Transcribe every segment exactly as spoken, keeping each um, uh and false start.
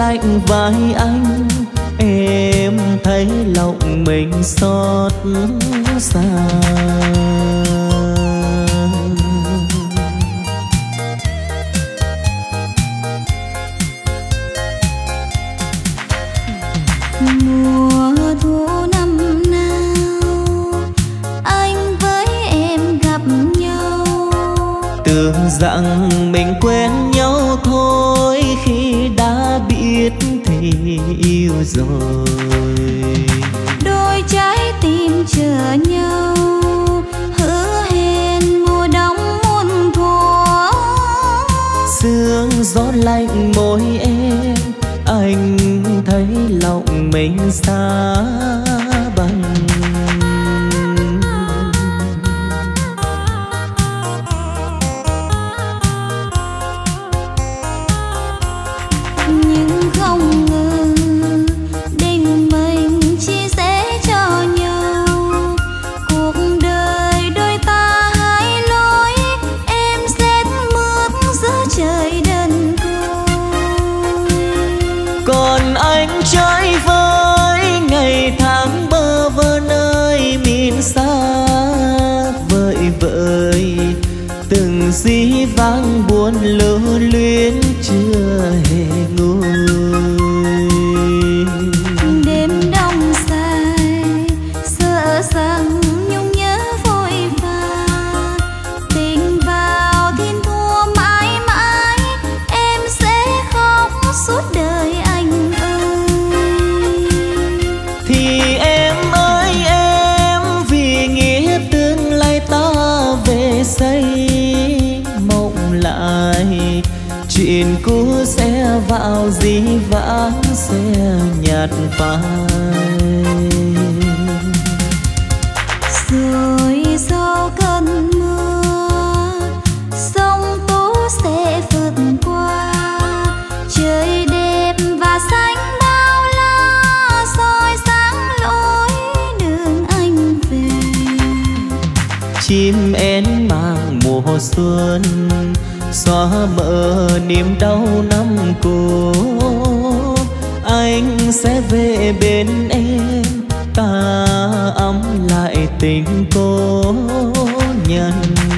lạnh vai anh, em thấy lòng mình xót xa. Mùa thu năm nào anh với em gặp nhau, tưởng rằng mình quen nhau thôi, khi đã biết thì yêu rồi. đôi trái tim chờ nhau, hứa hẹn mùa đông muôn thuở. Sương gió lạnh môi em, anh thấy lòng mình xa băng. Nhưng không ngờ định mình chia sẻ cho nhau, cuộc đời đôi ta hai lối, em rét mướt giữa trời đơn côi. Còn anh chơi với ngày tháng bơ vơ nơi miền xa vời vợi, từng dĩ vãng buồn lưu luyến chưa hề nguôi. Đêm đông dài sợ rằng nhung nhớ vội vã, tình vào thiên thua mãi mãi, em sẽ khóc suốt đời anh ơi. Thì em ơi em, vì nghĩa tương lai ta về xây mộng lại, chuyện cũ sẽ vào dĩ vãng sẽ nhạt phai. Rồi sau cơn mưa sông tố sẽ vượt qua, trời đẹp và xanh bao la soi sáng lối đường anh về. Chim én mang mùa xuân xóa mờ niềm đau năm cũ, anh sẽ về bên em ta ấm lại tình cố nhân.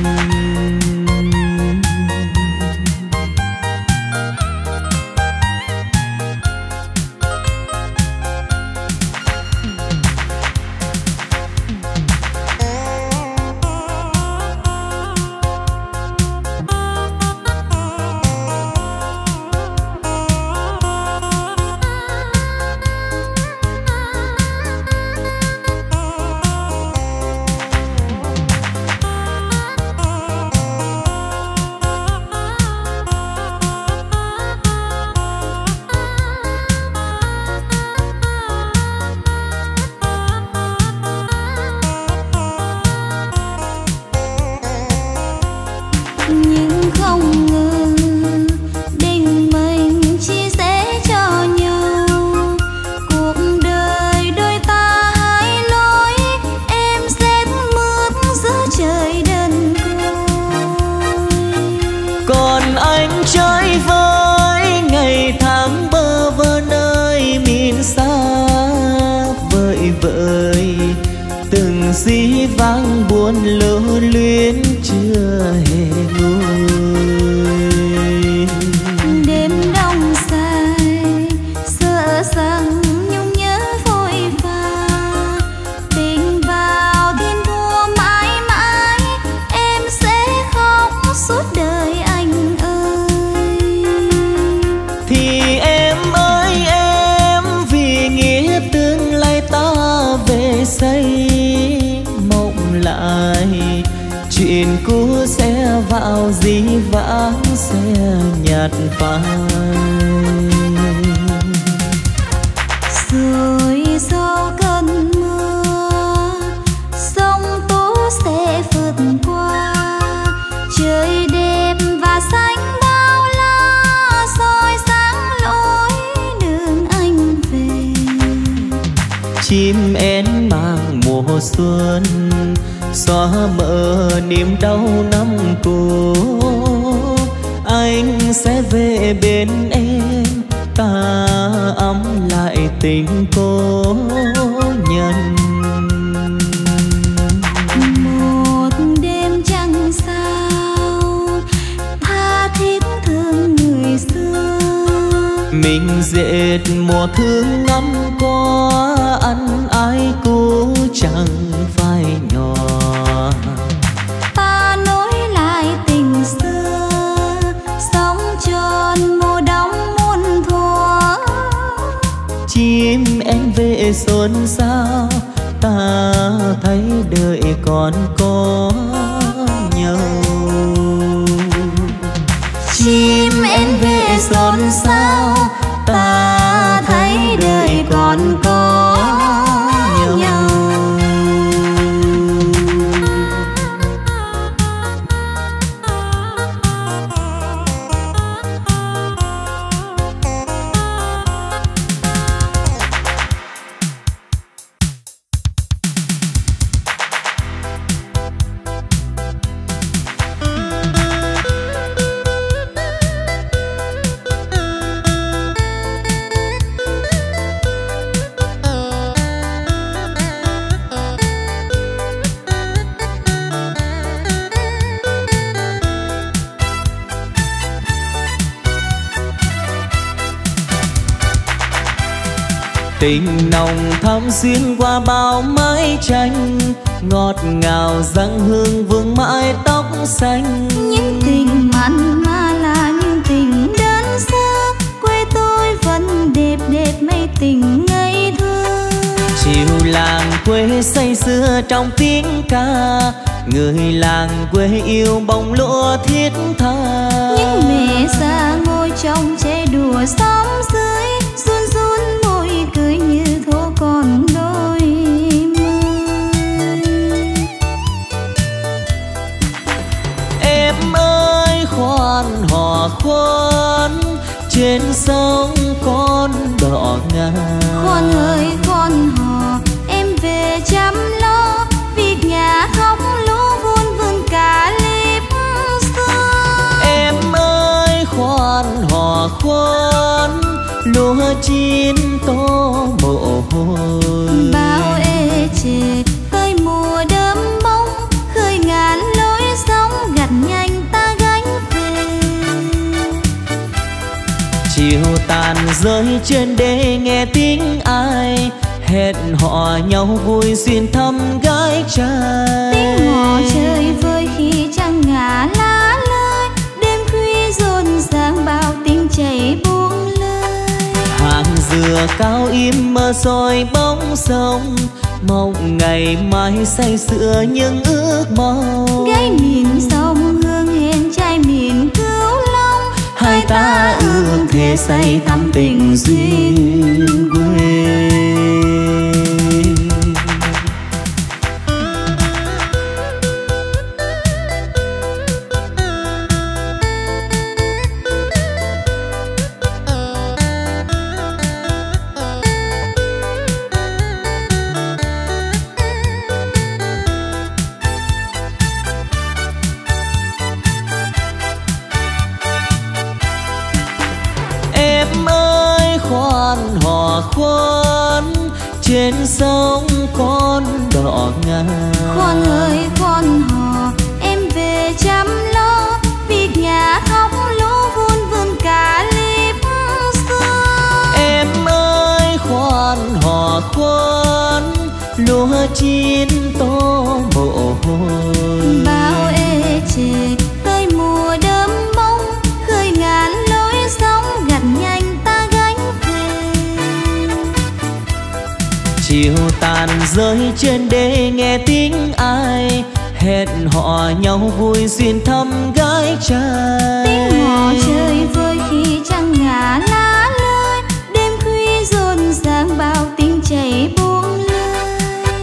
Nhưng không ngờ định mình chia sẻ cho nhau, cuộc đời đôi ta hai lối, em rét mướt giữa trời đơn côi. Còn anh chơi với ngày tháng bơ vơ nơi miền xa vời vợi, từng dĩ vãng buồn lưu luyến chưa hề nguôi. Đêm đông dài sợ rằng nhung nhớ vội vã, tình vào thiên thua mãi mãi, em sẽ khóc suốt đời anh ơi. Thì em ơi em, vì nghĩa tương lai ta về xây mộng lại, chuyện cũ sẽ vào dĩ vãng sẽ nhạt phai. Rồi sau cơn mưa sông tố sẽ vượt qua, trời đẹp và xanh bao la soi sáng lối đường anh về. Chim én mang mùa xuân xóa mờ niềm đau năm cũ, anh sẽ về bên em ta ấm lại tình cô nhân. Một đêm trăng sao tha thiết thương người xưa, mình dệt mùa thương năm qua, ăn ai cũng chẳng phai nhỏ. Ta nối lại tình xưa, sống tròn mùa đông muôn thuở. Chim em về xuân sao, ta thấy đời còn có nhau. Chim em về xuân sao, ta thấy đời còn có nhau. Tình nồng thắm xuyên qua bao mái tranh, ngọt ngào răng hương vương mãi tóc xanh. Những tình mặn mà là những tình đơn sơ, quê tôi vẫn đẹp đẹp mây tình ngây thơ. Chiều làng quê say sưa trong tiếng ca, người làng quê yêu bông lúa thiết tha. Những mẹ già ngồi trong che đùa xóm dưới, run run môi cười như thố còn đôi mươi. Em ơi khoan hò khoan, trên sông con đò ngang. Khoan ơi khoan hò, em về chăm lo việc nhà khóc lũ vun vườn cả liếp xưa. Em ơi khoan hò khoan, lúa chín tô mồ hôi. Bao ê chề khơi mùa đơm bông, khơi ngàn lối sóng gặt nhanh ta gánh về. Chiều tàn rơi trên đê nghe tiếng ai, hẹn hò nhau vui xuyên thăm gái trai. Tiếng mò chơi vơi khi trăng ngả lá lơi, đêm khuya rộn ràng bao tiếng chảy buông lơi. Hàng dừa cao im mơ soi bóng sông, mong ngày mai say sưa những ước mong. Gái miền sông hương hẹn trai miền Cửu Long, hai ta ước thề say thắm tình duyên quê. Khoan trên sông con đò ngang. Khoan ơi khoan hò, em về chăm lo việc nhà khóc lũ vun vườn cả liếp xưa. Em ơi khoan hò khoan, lúa chín tô mồ hôi. Bao ê chề khơi mùa đơm bông, khơi ngàn lối sóng gặt nhanh ta gánh về. Chiều tàn rơi trên đê nghe tiếng ai, hẹn hò nhau vui xuyên thăm gái trai. Tiếng mò chơi vơi khi trăng ngả lá lơi, đêm khuya rộn ràng bao tiếng chảy buông lơi.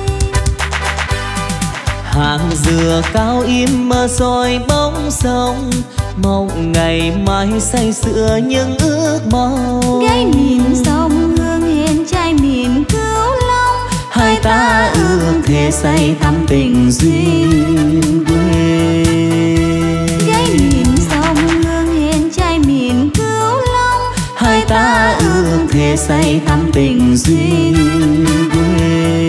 Hàng dừa cao im mơ soi bóng sông, mong ngày mai say sưa những ước mong. Gái miền sông hương hẹn trai miền Cửu Long, hai ta ước thề say thắm tình duyên quê. Gái miền sông hương hẹn trai miền Cửu Long, hai ta ước thề để say thắm tình duyên quê.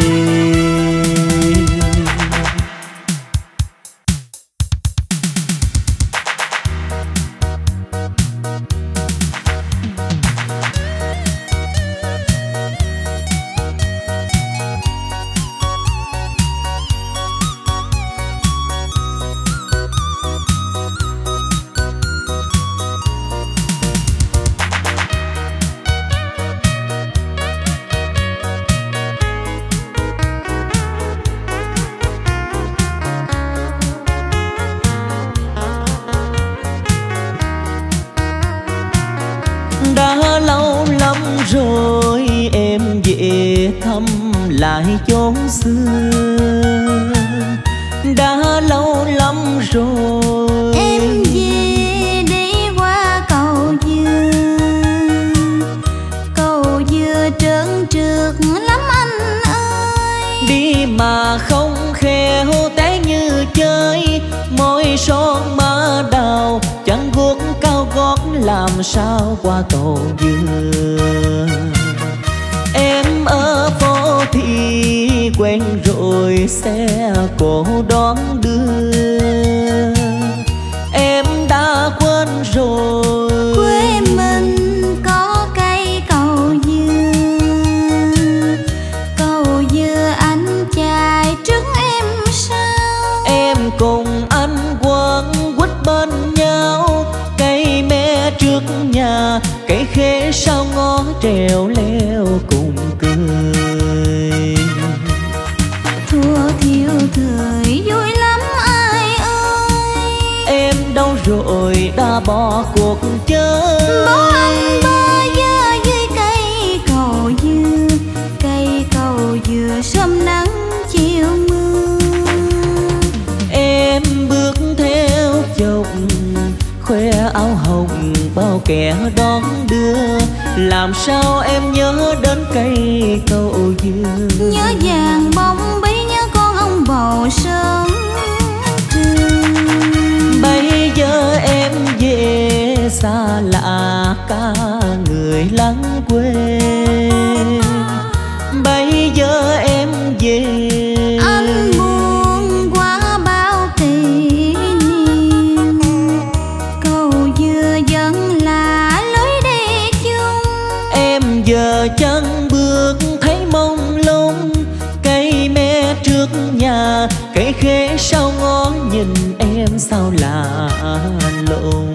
Đã lâu lắm rồi em về thăm lại chốn xưa, đã lâu lắm rồi em về đi qua cầu dừa, cầu dừa trơn trượt lắm anh ơi. đi mà không khéo té như chơi, môi son má đào chẳng guốc cao gót làm sao qua cầu dừa. Em ở phố thì quen rồi xe cổ đón đưa, em đã quên rồi Quê mình có cây cầu dừa, cầu dừa anh chài trứng em sao. em cùng anh quấn quýt bên nhau, cây me trước nhà cây khế sau ngó trèo leo cùng cười. Thua thiếu thời vui lắm ai ơi, Em đâu rồi đã bỏ cuộc chơi, bỏ anh bơ vơ dưới cây cầu dừa, cây cầu dừa sớm nắng chiều mưa. em bước theo chồng khoe áo hồng bao kẻ đón đưa, làm sao em nhớ đến cây cầu dừa. Nhớ vàng bông bí nhớ con ông bầu sớm trường. Bây giờ em về xa lạ cả người lắng quê, bây giờ em về Anh buồn qua bao kỷ niệm, cầu dừa vẫn là lối đi chung. em giờ chân bước thấy mông lung, cây me trước nhà cây khế sau ngó nhìn em sao lạ lùng.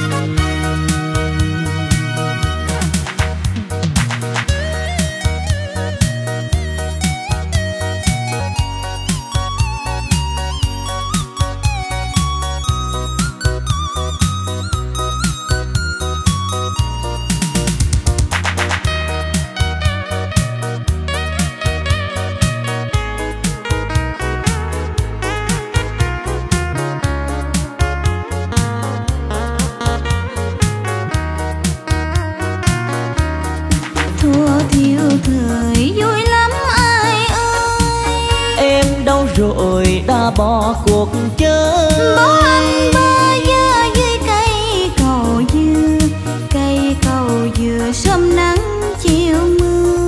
Thua thiếu thời vui lắm ai ơi, Em đâu rồi đã bỏ cuộc chơi, bỏ anh bơ vơ dưới cây cầu dừa, cây cầu dừa sớm nắng chiều mưa.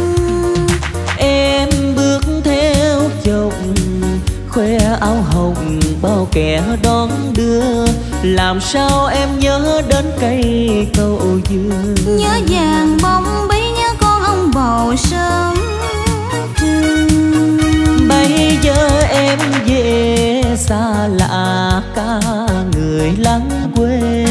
em bước theo chồng khoe áo hồng bao kẻ đón đưa, làm sao em nhớ đến cây cầu dừa. Nhớ vàng bông bí nhớ con ông bầu sớm trường. Bây giờ em về xa lạ cả người lắng quê,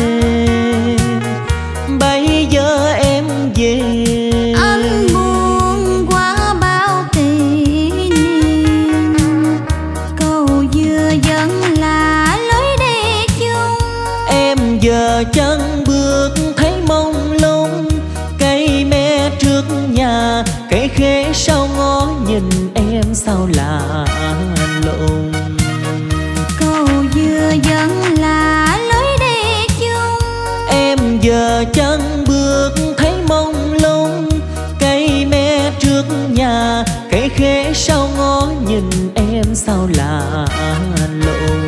bây giờ em về Anh buồn qua bao kỷ niệm, cầu dừa vẫn là lối đi chung. em giờ chân bước thấy mông lung, cây me trước nhà cây khế sau ngó nhìn em sao lạ lùng. Cầu dừa vẫn là lối đi chung. Em giờ chân bước thấy mông lung, cây me trước nhà cây khế sau ngó nhìn em sao lạ lùng.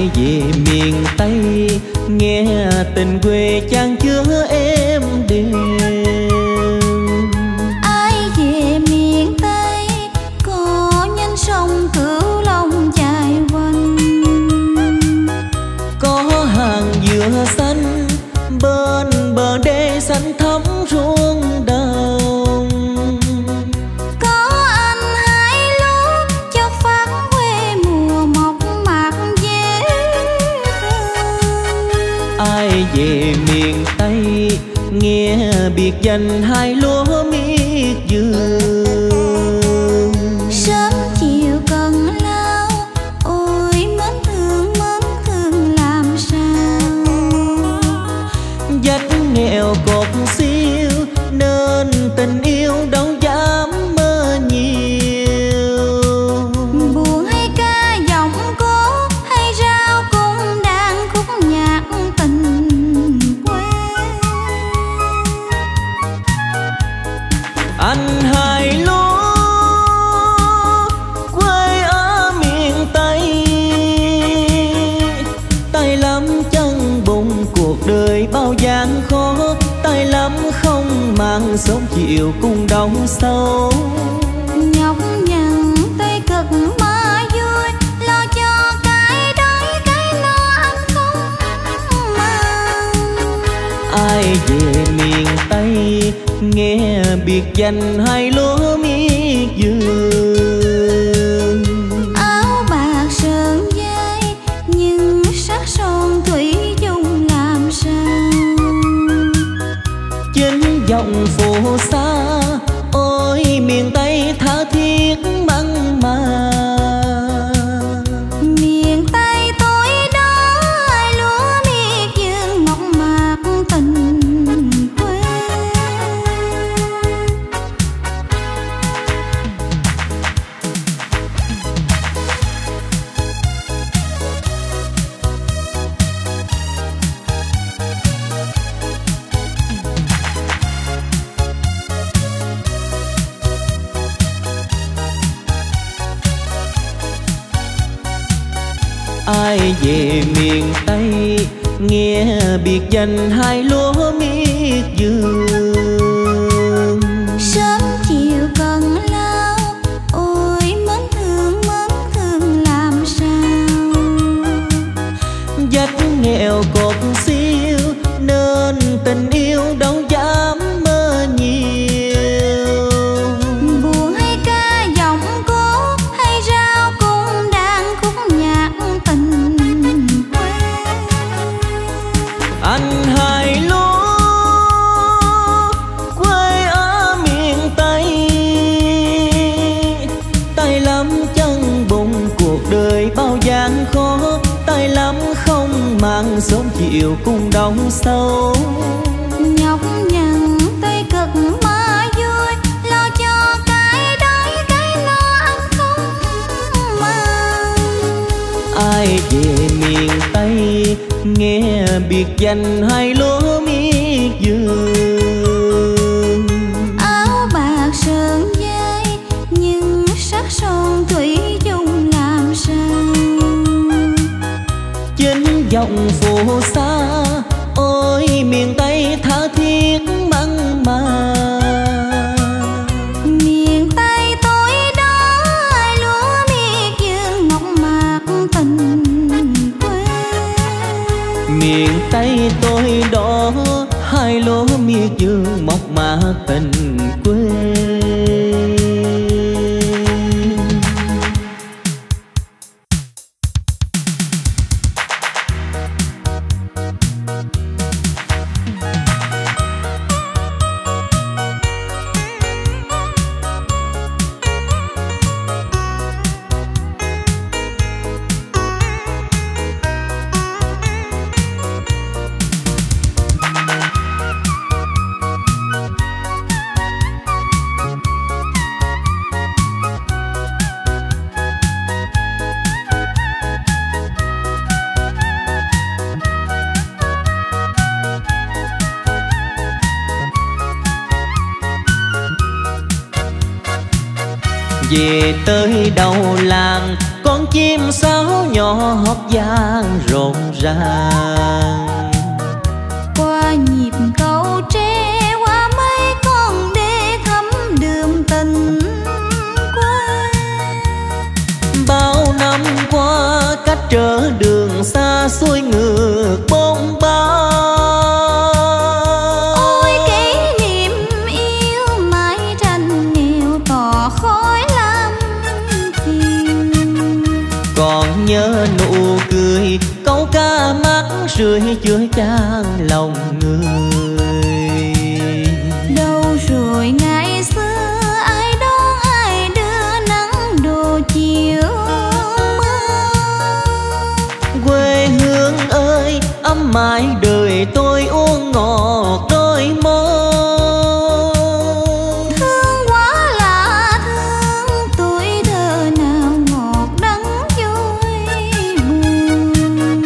ai về miền Tây nghe tình quê chan chứa êm đềm. Ai về miền Tây có nhánh sông Cửu Long dài quanh, có hàng dừa xanh bên bờ đê xanh thắm ruộng đồng, có anh hái lúa cho phát quê mùa mọc mạc dễ thương. ai về miền Tây nghe biệt danh hai lúa miệt vườn. Sớm chiều cần lao ôi mến thương mến thương làm sao, Dách nghèo cột siêu nên tình yêu đâu dám mơ nhiều. buồn hay ca giọng cố hay rao cũng đang khúc nhạc tình quê. Anh hai lúa quê ở miền Tây, tay lắm chân bụng cuộc đời bao gian khó, tay lắm không mang sớm chiều cùng đông sâu. Nhọc nhằn tay cực mà vui, lo cho cái đói cái no anh không màng. ai về miền Tây nghe biệt danh hai lúa miệt vườn. Áo bạc sờn vai nhưng sắc son thủy chung làm sao, Chính dòng phù sa ôi miền Tây tha thiết mặn mà. miền Tây tối đó ai lúa miệt vườn mộc mạc tình quê. ai về miền Tây nghe biệt danh hai lúa miệt vườn. Sớm chiều cần lao ôi mến thương mến thương làm sao, Dách nghèo cột siêu nên tình yêu đâu dám mơ nhiều. buồn hay ca giọng cố hay rao cũng đang khúc nhạc tình quê. Anh hai lúa quê ở miền Tây, tay lắm chân bụng cuộc đời bao gian khó, tay lắm không mang sớm chiều cùng đông sâu. Nhọc nhằn tay cực mà vui, lo cho cái đói cái no anh không màng. ai về miền Tây nghe biệt danh hai lúa miệt vườn. Áo bạc sờn vai nhưng sắc son thủy chung làm sao, Chính dòng phù sa ôi miền Tây tha thiết mặn mà. miền Tây tối đó ai lúa miệt vườn mộc mạc tình quê. Miền Tây tôi đó hai lúa miệt vườn mộc mạc tình quê. về tới đầu làng con chim sáo nhỏ hót vang rộn ràng. Qua nhịp cầu tre qua mấy con đê thắm đường tình qua. Bao năm qua cách trở đường xa xuôi ngược bóng ba. Ôi kỷ niệm yêu mãi tranh nghèo tỏ khói lam phiền. Còn nhớ nụ cười câu ca mắt rưỡi chứa chan lòng người. Đâu rồi ngày xưa ai đón ai đưa nắng đồ chiều mưa. Quê hương ơi ấm mãi đời tôi uống ngọt đôi môi. Thương quá là thương tuổi thơ nào ngọt đắng vui buồn.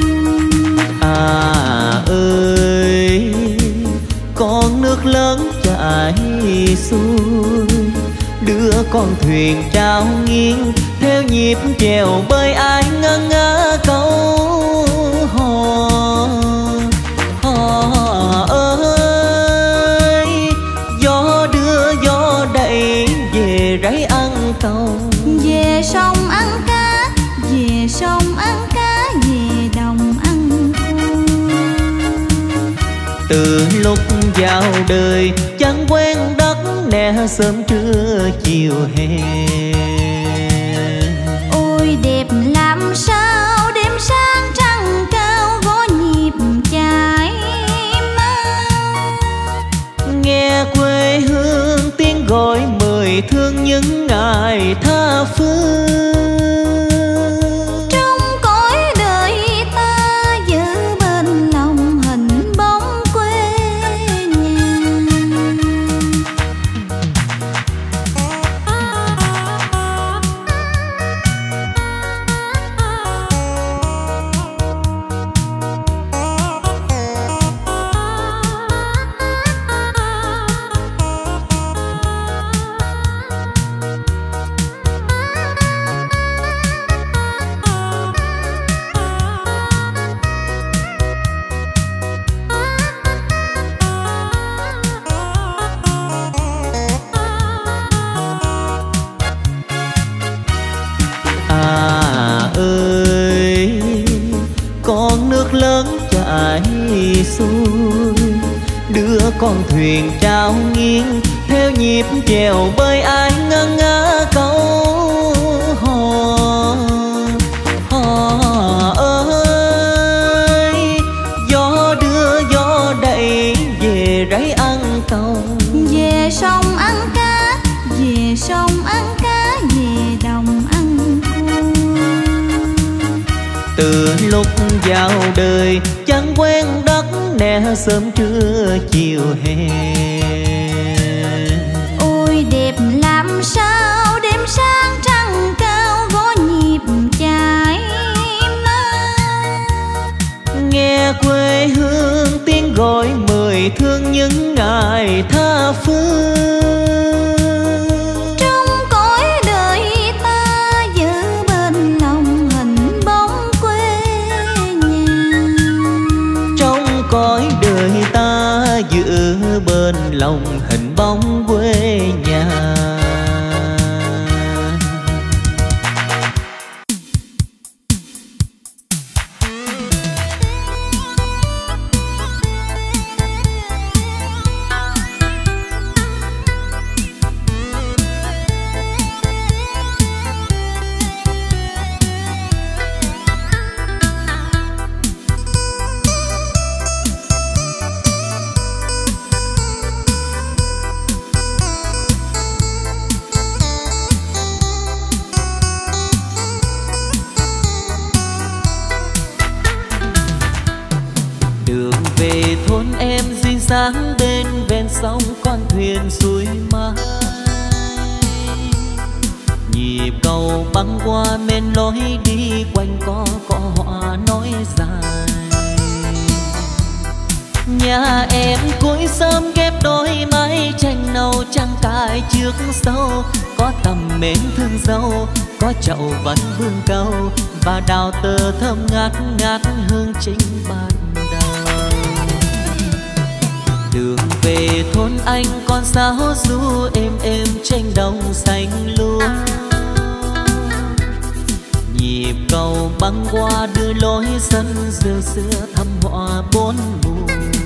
À ơi con nước lớn chảy xuôi, đưa con thuyền trao nghiêng theo nhịp chèo bơi ai ngơ ngơ câu hò. Hò ơi gió đưa gió đẩy về rẫy ăn cầu. Về sông ăn cá, về sông ăn cá, về đồng ăn cua. Từ lúc vào đời chẳng quen đất nè sớm trưa chiều hè. Ôi đẹp làm sao đêm sáng trăng cao gõ nhịp chải mau. Nghe quê hương tiếng gọi mời thương những ngày tha phương. Trong cõi đời ta giữ bên lòng hình bóng quê nhà. À ơi con nước lớn chảy xuôi, đưa con thuyền trao nghiêng theo nhịp chèo bơi ai ngơ ngơ câu hò. Hò ơi gió đưa gió đẩy về rẫy ăn cầu. Về sông ăn cá, về sông ăn cá, về đồng ăn cua. Từ lúc vào đời chẳng quen đất nè sớm trưa chiều hè. Ôi đẹp làm sao đêm sáng trăng cao gõ nhịp chải mau. Nghe quê hương tiếng gọi mời thương những ngày tha phương. Trong cõi đời ta giữ bên lòng hình bóng quê nhà. Trong cõi đời ta giữ bên lòng hình bóng quê nhà. Sáng bên ven sông con thuyền xuôi mãi, nhịp cầu băng qua men lối đi quanh co cỏ họa nói dài. Nhà em cuối sớm ghép đôi mái tranh nâu trăng cài trước sâu, có tầm mến thương dâu, có chậu vẫn vương câu và đào tơ thơm ngát ngát hương chính ban đầu. Đường về thôn anh con sáo ru êm êm trên đồng xanh lúa, nhịp cầu băng qua đưa lối sân rêu xưa thăm họa bốn mùa.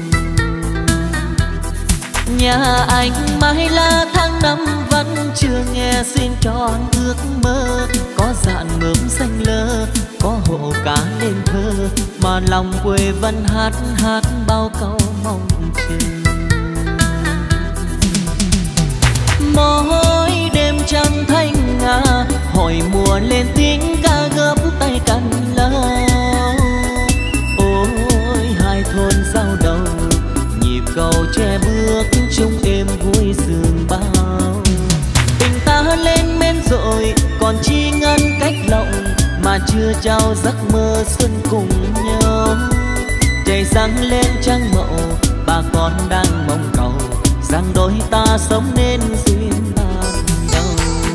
Nhà anh mãi là tháng năm vẫn chưa nghe xin tròn ước mơ, có dạn mướm xanh lơ, có hộ cá lên thơ, mà lòng quê vẫn hát hát bao câu mong chờ. Mỗi đêm trăng thanh ngà, hỏi mùa lên tiếng ca gấp tay cằn lâu. Ôi hai thôn giao đầu, nhịp cầu che bước chung êm vui sương bao. Tình ta lên men rồi còn chi ngân cách lộng, mà chưa trao giấc mơ xuân cùng nhau. Trời sáng lên trăng mậu, bà con đang mong cầu rằng đôi ta sống nên duyên ban đầu.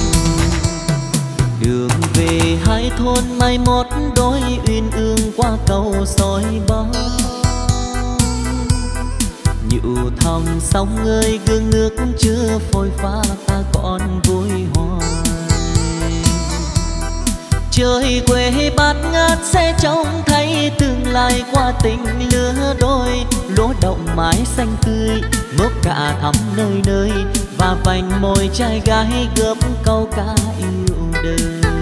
Đường về hai thôn mai một đôi uyên ương qua cầu soi bóng, nhụ thòng sóng ơi gương nước chưa phôi pha ta còn vui hoài. Trời quê bát ngát sẽ trông thấy tương lai qua tình lứa đôi, lúa động mái xanh tươi mướp cả thắm nơi nơi, và vành môi trai gái gớm câu ca yêu đời.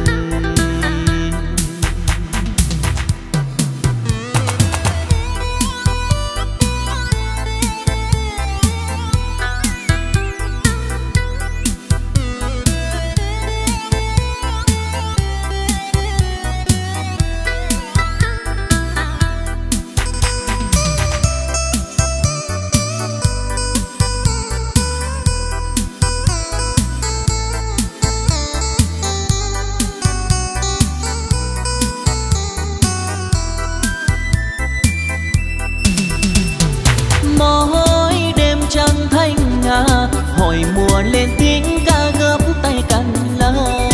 Hỏi mùa lên tiếng ca gấp tay cằn lâu.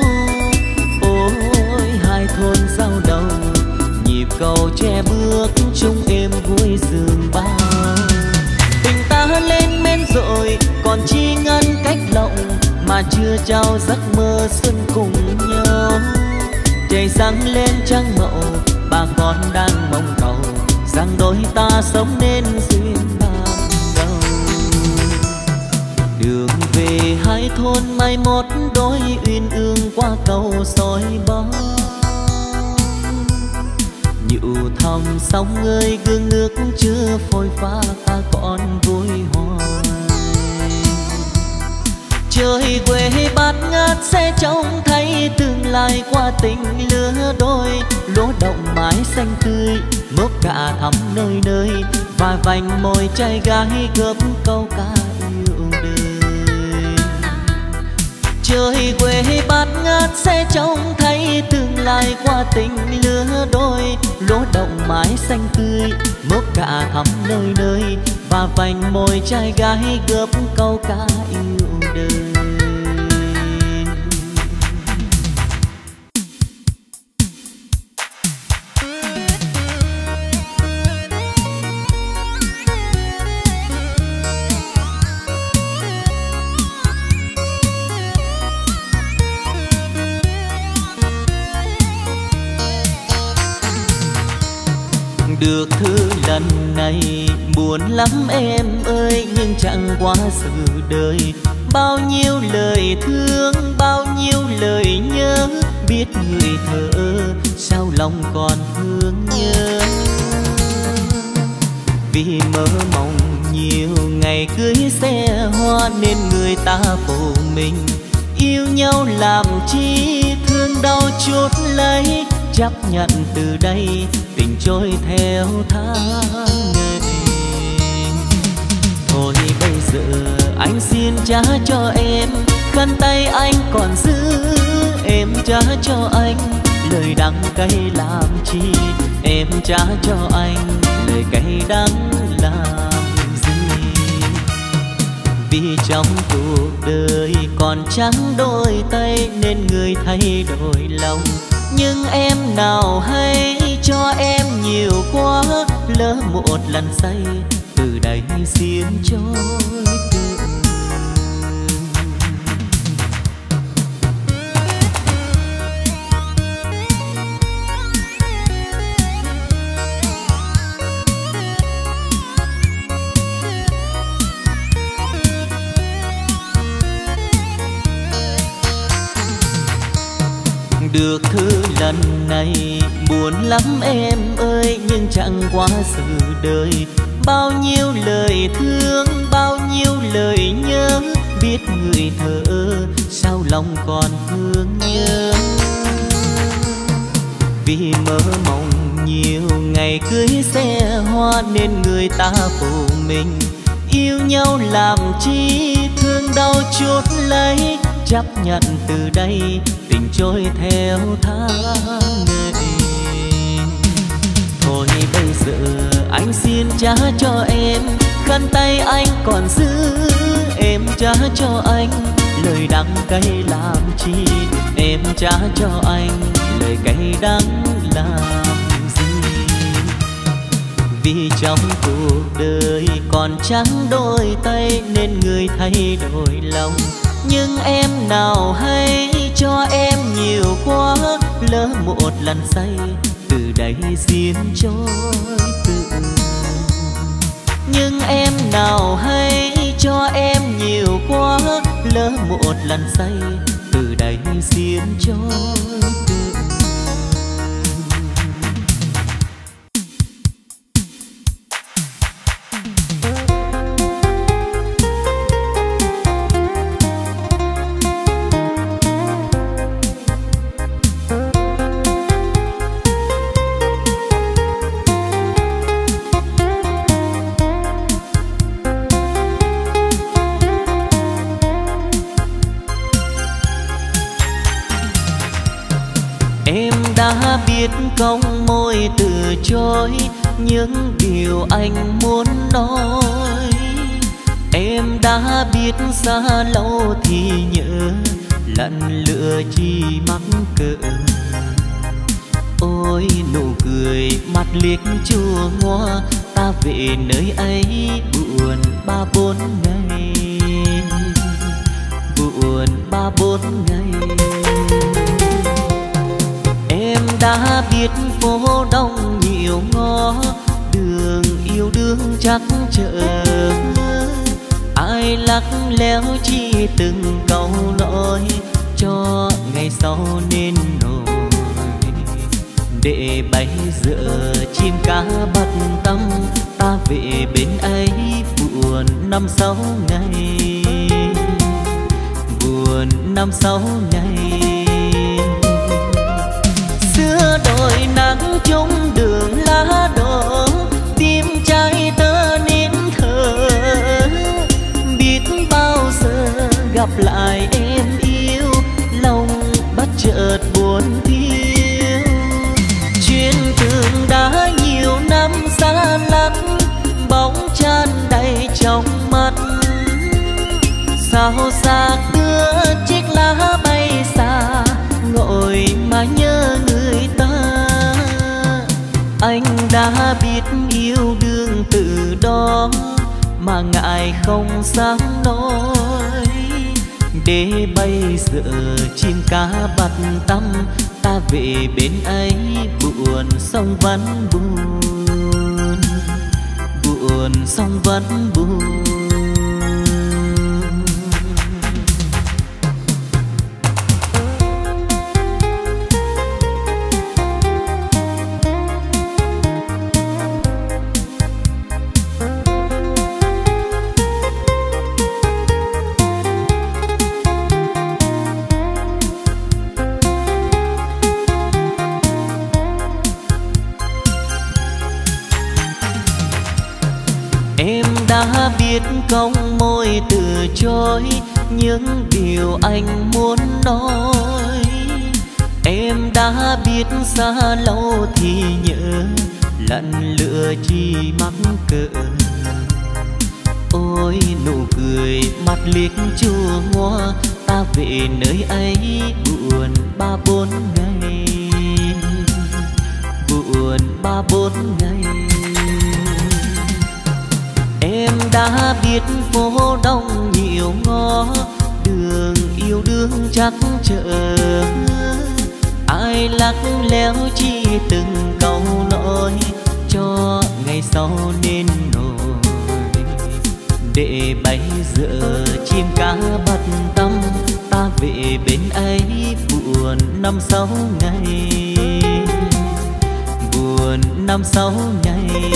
Ôi hai thôn giao đầu, nhịp cầu che bước chung êm vui sương bao. Tình ta lên men rồi còn chi ngân cách lộng, mà chưa trao giấc mơ xuân cùng nhau. Trời sáng lên trăng mậu, bà con đang mong cầu rằng đôi ta sống nên duyên ban đầu. Đường về hai thôn mai một đôi uyên ương qua cầu soi bóng, nhụ thòng sóng ơi gương nước chưa phôi pha ta còn vui hoài. Trời quê bát ngát sẽ trông thấy tương lai qua tình lứa đôi, lúa động mái xanh tươi mướp cả thắm nơi nơi, và vành môi trai gái gớm câu ca yêu đời. Trời quê bát ngát sẽ trông thấy tương lai qua tình lứa đôi, lúa động mái xanh tươi mướp cả thắm nơi nơi, và vành môi trai gái gớm câu ca yêu đời. Được thư lần này buồn lắm em ơi, nhưng chẳng qua sự đời. Bao nhiêu lời thương, bao nhiêu lời nhớ, biết người thở sao lòng còn thương nhớ. Vì mơ mộng nhiều ngày cưới xe hoa, nên người ta phụ mình yêu nhau làm chi, thương đau chút lấy, chấp nhận từ đây tình trôi theo tháng ngày. Thôi bây giờ anh xin trả cho em, khăn tay anh còn giữ, em trả cho anh lời đắng cay làm chi, em trả cho anh lời cay đắng làm gì. Vì trong cuộc đời còn trắng đôi tay nên người thay đổi lòng. Nhưng em nào hay cho em nhiều quá, lỡ một lần say từ đây xiên trôi từ. Được thư lần này buồn lắm em ơi, nhưng chẳng qua sự đời. Bao nhiêu lời thương, bao nhiêu lời nhớ, biết người thở sao lòng còn thương nhớ. Vì mơ mộng nhiều ngày cưới xe hoa nên người ta phụ mình. Yêu nhau làm chi thương đau chút lấy, chấp nhận từ đây tình trôi theo tháng ngày. Thôi bây giờ anh xin trả cho em khăn tay anh còn giữ, em trả cho anh lời đắng cay làm chi, em trả cho anh lời cay đắng làm gì. Vì trong cuộc đời còn trắng đôi tay nên người thay đổi lòng. Nhưng em nào hay cho em nhiều quá, lỡ một lần say từ đây xiên trôi từ. Nhưng em nào hay cho em nhiều quá, lỡ một lần say từ đây xiên trôi từ. Đã biết cong môi từ chối những điều anh muốn nói. Em đã biết xa lâu thì nhớ lặn lựa chi mắc cỡ. Ôi nụ cười mặt liếc chua ngoa, ta về nơi ấy buồn ba bốn ngày, buồn ba bốn ngày. Em đã biết phố đông nhiều ngõ, đường yêu đương chắc chờ. Ai lắc léo chi từng câu nói, cho ngày sau nên nổi. Để bây giờ chim cá bắt tâm, ta về bên ấy buồn năm sáu ngày, buồn năm sáu ngày. Xưa đôi nắng chung đường lá đổ, tim trai tơ nín thở. Biết bao giờ gặp lại em yêu, lòng bất chợt buồn thiêu. Chuyện từng đã nhiều năm xa lắc, bóng chan đầy trong mắt. Sao xác đưa chiếc lá bay xa, ngồi mà nhớ người ta. Anh đã biết yêu đương từ đó, mà ngại không dám nói. Để bây giờ chim cá bắt tăm, ta về bên ấy buồn sông vẫn buồn, buồn sông vẫn buồn. Đã biết cong môi từ chối những điều anh muốn nói. Em đã biết xa lâu thì nhớ lặn lựa chi mắc cỡ. Ôi nụ cười mặt liếc chua ngoa, ta về nơi ấy buồn ba bốn ngày, buồn ba bốn ngày. Em đã biết phố đông nhiều ngõ, đường yêu đương chắc chờ. Ai lắc léo chi từng câu nói, cho ngày sau nên nổi. Để bây giờ chim cá bắt tâm, ta về bên ấy buồn năm sáu ngày, buồn năm sáu ngày.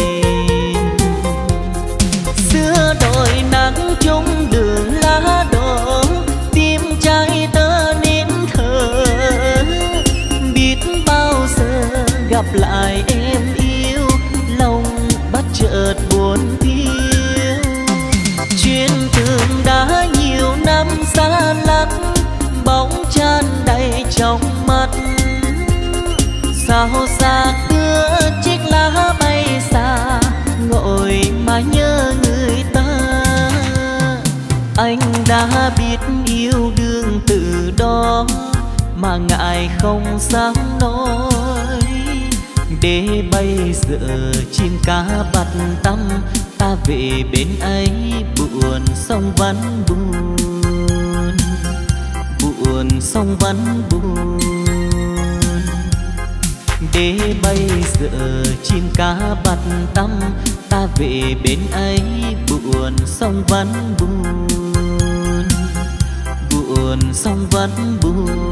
Xưa đồi nắng chung đường lá đổ, tim trai tơ nín thở. Biết bao giờ gặp lại em yêu, lòng bất chợt buồn thiêu. Chuyện thường đã nhiều năm xa lắc, bóng chan đầy trong mắt. Sao xa đưa chiếc lá bay xa, ngồi mà nhớ người ta. Anh đã biết yêu đương từ đó, mà ngại không dám nói. Để bây giờ chim cá bắt tăm, ta về bên ấy buồn sông vẫn buồn, buồn sông vẫn buồn. Để bây giờ chim cá bắt tăm, ta về bên ấy buồn sông vẫn buồn, buồn sông vẫn buồn.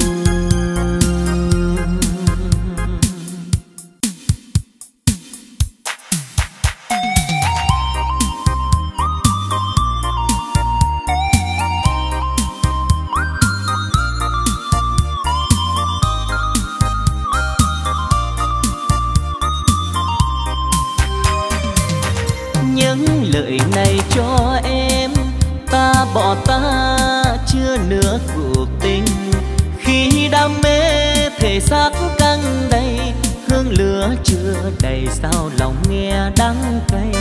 Những lời này cho em, ta bỏ ta chưa nửa cuộc tình. Khi đam mê thể xác căng đầy, hương lửa chưa đầy sao lòng nghe đắng cay.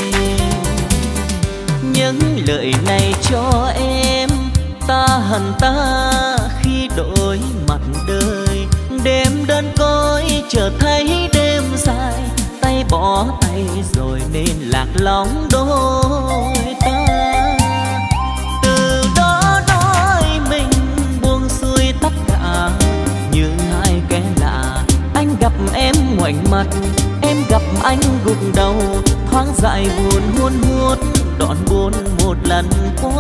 Những lời này cho em, ta hận ta khi đổi mặt đời. Đêm đơn côi chợt thấy đêm dài, tay bỏ tay rồi nên lạc lõng đôi ta. Từ đó nói mình buông xuôi tất cả, như hai kẻ lạ. Anh gặp em ngoảnh mặt, em gặp anh gục đầu. Thoáng dại buồn huôn hút, đón buồn một lần qua.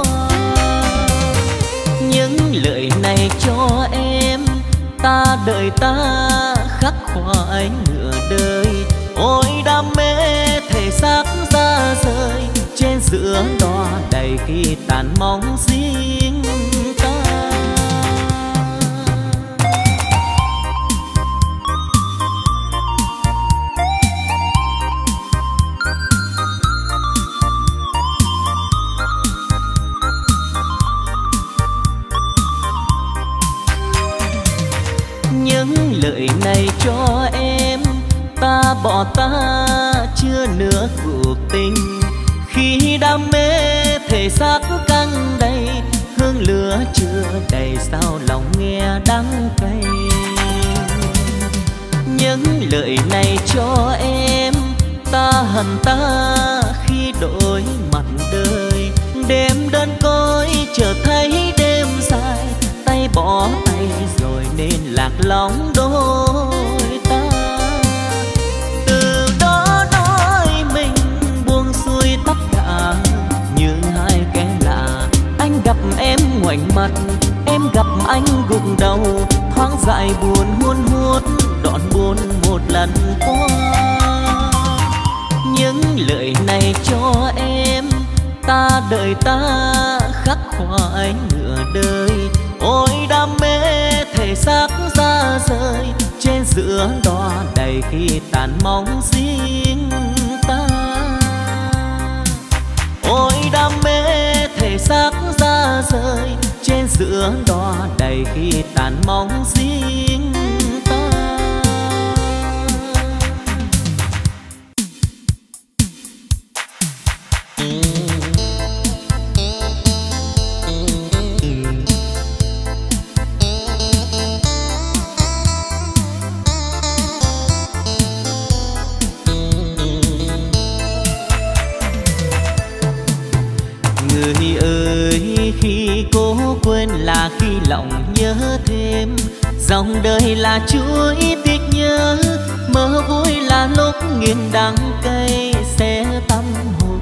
Những lời này cho em, ta đợi ta khắc khoải nửa đời. Ôi đam mê thể xác ra rời, trên giữa đò đầy khi tàn mong riêng ta. Những lời này cho em, ta bỏ ta chưa nửa cuộc tình. Khi đam mê thể xác căng đầy, hương lửa chưa đầy sao lòng nghe đắng cay. Những lời này cho em, ta hận ta khi đổi mặt đời. Đêm đơn côi chợt thấy đêm dài, tay bỏ tay rồi nên lạc lõng đôi ta. Từ đó nói mình buông xuôi tất cả, như hai kẻ lạ. Anh gặp em ngoảnh mặt, em gặp anh gục đầu. Thoáng dại buồn huôn hút, đón buồn một lần qua. Những lời này cho em, ta đợi ta khắc khoải nửa đời. Ôi đam mê thể xác ra rời, trên giữa đò đầy khi tàn mong riêng ta. Ôi đam mê thể xác ra rời, trên giữa đò đầy khi tàn mong riêng ta. khi cố quên là khi lòng nhớ thêm. Dòng đời là chuỗi tiếc nhớ, mơ vui là lúc nghiêng đắng cay sẽ tâm hồn.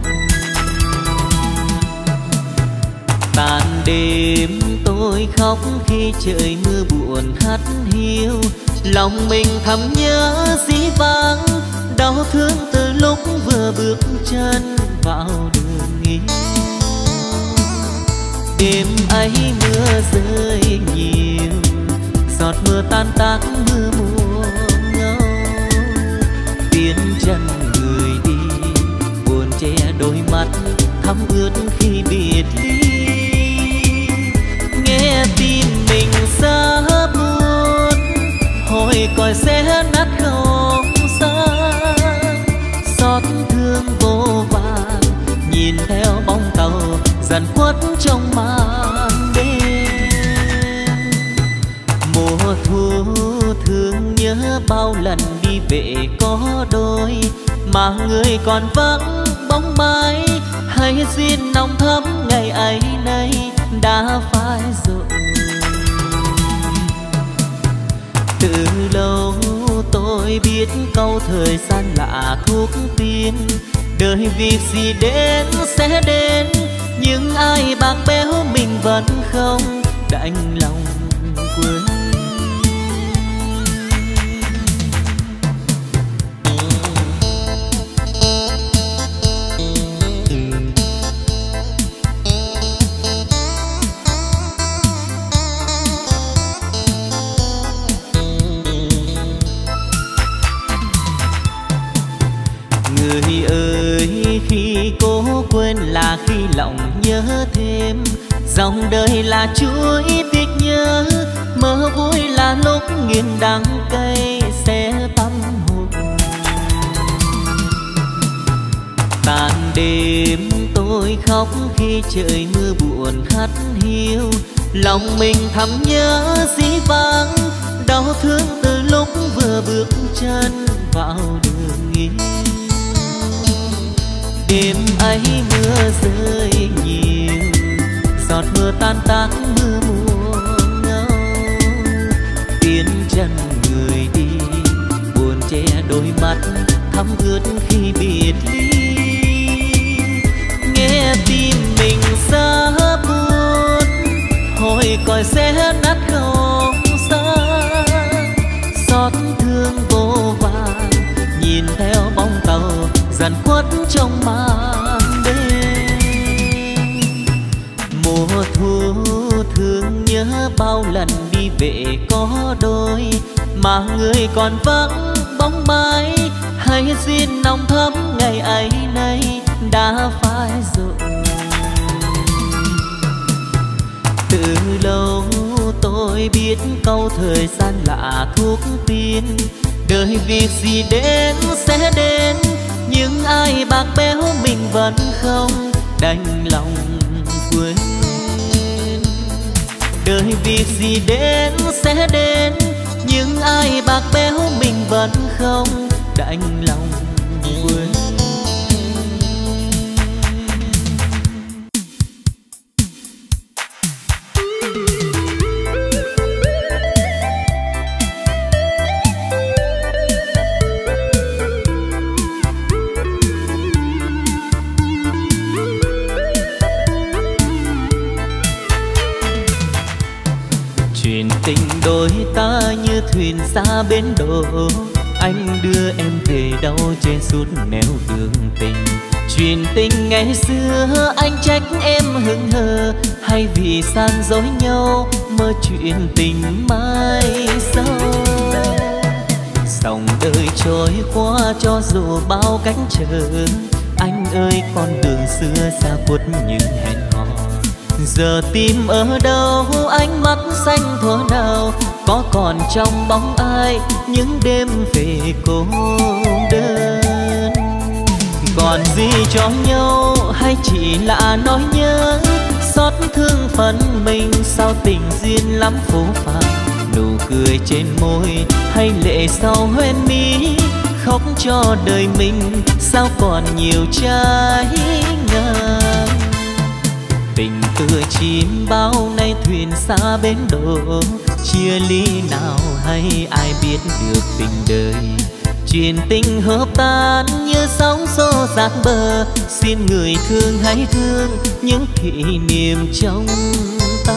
Tàn đêm tôi khóc khi trời mưa buồn hắt hiu, lòng mình thầm nhớ dĩ vãng, đau thương từ lúc vừa bước chân vào đường yêu. Đêm ấy mưa rơi nhiều, giọt mưa tan tác mưa mùa ngâu. Tiến chân người đi, buồn che đôi mắt thắm ướt khi biệt ly. Nghe tim mình xa buồn, hồi còi xe nát không xa. Xót thương vô vàn, nhìn theo bóng tàu dần khuất trong màn đêm. Mùa thu thương nhớ bao lần đi về có đôi, mà người còn vắng bóng mái. Hay duyên nồng thắm ngày ấy nay đã phai rồi. Từ lâu tôi biết câu thời gian lạ thuốc tiên, đời việc gì đến sẽ đến, nhưng ai bạc béo mình vẫn không đành lòng quên. Người ơi, khi cố quên là khi lòng nhớ thêm. Dòng đời là chuỗi tiếc nhớ, mơ vui là lúc nghiêng đắng cay sẽ tâm hồn. Tàn đêm tôi khóc khi trời mưa buồn hắt hiu, lòng mình thầm nhớ dĩ vãng, đau thương từ lúc vừa bước chân vào đường yêu. Đêm ấy mưa rơi nhiều, giọt mưa tan tác mưa mùa ngâu. Tiến chân người đi, buồn che đôi mắt thắm ướt khi biệt ly. Nghe tim mình xa buồn, hồi còi xe nát không xa. Xót thương vô vàn, nhìn theo bóng tàu dần khuất trong màn đêm. Mùa thu thương nhớ bao lần đi về có đôi, mà người còn vắng bóng mái. Hay duyên nồng thắm ngày ấy nay đã phai rồi. Từ lâu tôi biết câu thời gian lạ thuốc tiên, đời việc gì đến sẽ đến, nhưng ai bạc béo mình vẫn không đành lòng quên. Đời việc gì đến sẽ đến, nhưng ai bạc béo mình vẫn không đành lòng quên. Tình đôi ta như thuyền xa bến đò, anh đưa em về đâu trên suốt nẻo đường tình. Chuyện tình ngày xưa anh trách em hững hờ, hay vì san dối nhau mơ chuyện tình mai sau. Dòng đời trôi qua cho dù bao cách trở, anh ơi con đường xưa xa khuất những hẹn hò. Giờ tim ở đâu, ánh mắt xanh thuở nào, có còn trong bóng ai những đêm về cô đơn. Còn gì cho nhau hay chỉ là nỗi nhớ, xót thương phận mình sao tình duyên lắm phố phàng. Nụ cười trên môi hay lệ sau hoen mi, khóc cho đời mình sao còn nhiều trái ngang. Tình tựa chim bao nay thuyền xa bến đổ, chia ly nào hay ai biết được tình đời. Chuyện tình hợp tan như sóng xô dạt bờ, xin người thương hãy thương những kỷ niệm trong ta.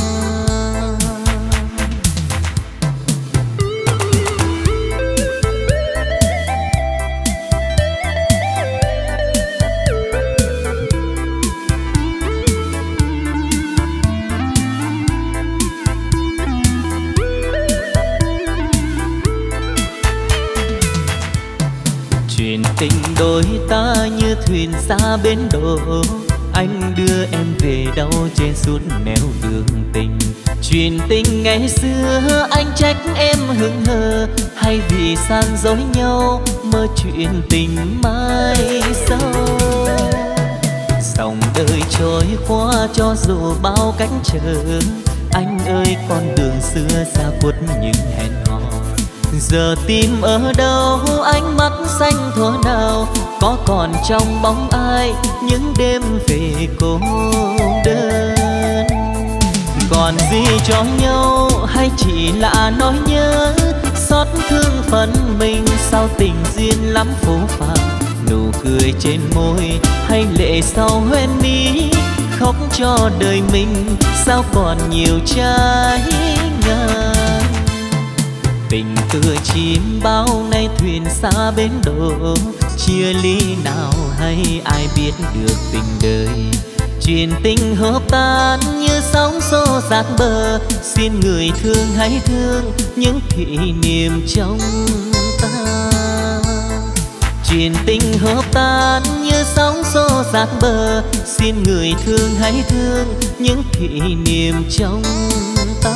Chuyện tình đôi ta như thuyền xa bến đổ, anh đưa em về đâu trên suốt nẻo đường tình. Chuyện tình ngày xưa anh trách em hững hờ, hay vì san dối nhau mơ chuyện tình mai sau. Dòng đời trôi qua cho dù bao cách trở, anh ơi con đường xưa xa khuất những hẹn hò. Giờ tìm ở đâu ánh mắt xanh thuở nào, có còn trong bóng ai những đêm về cô đơn. Còn gì cho nhau hay chỉ là nỗi nhớ, xót thương phận mình sao tình duyên lắm phố phàng. Nụ cười trên môi hay lệ sau hoen mi, khóc cho đời mình sao còn nhiều trái ngang. Tình tựa chim bao nay thuyền xa bến đổ, chia ly nào hay ai biết được tình đời. Chuyện tình hợp tan như sóng xô dạt bờ, xin người thương hãy thương những kỷ niệm trong ta. Chuyện tình hợp tan như sóng xô dạt bờ, xin người thương hãy thương những kỷ niệm trong ta.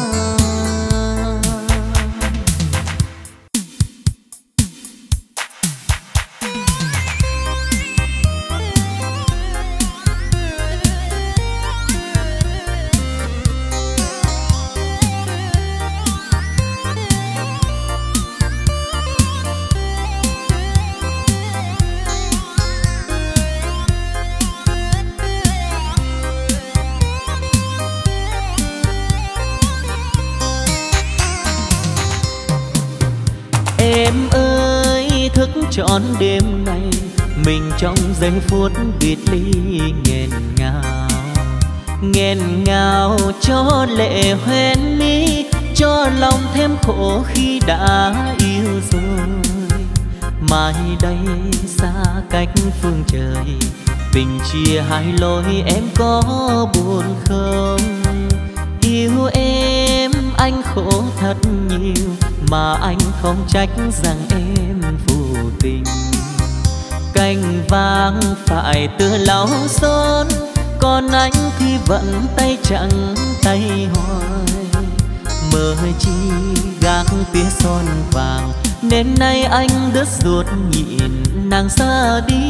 Em ơi thức trọn đêm nay, mình trong giây phút biệt ly nghẹn ngào. Nghẹn ngào cho lệ hoen mi, cho lòng thêm khổ khi đã yêu rồi. Mai đây xa cách phương trời, tình chia hai lối em có buồn không? Yêu em anh khổ thật nhiều, mà anh không trách rằng em phù tình. Cành vàng phải tựa lau son, còn anh thì vẫn tay trắng tay hoài. Mơ chi gác tia son vàng, nên nay anh đứt ruột nhìn nàng xa đi.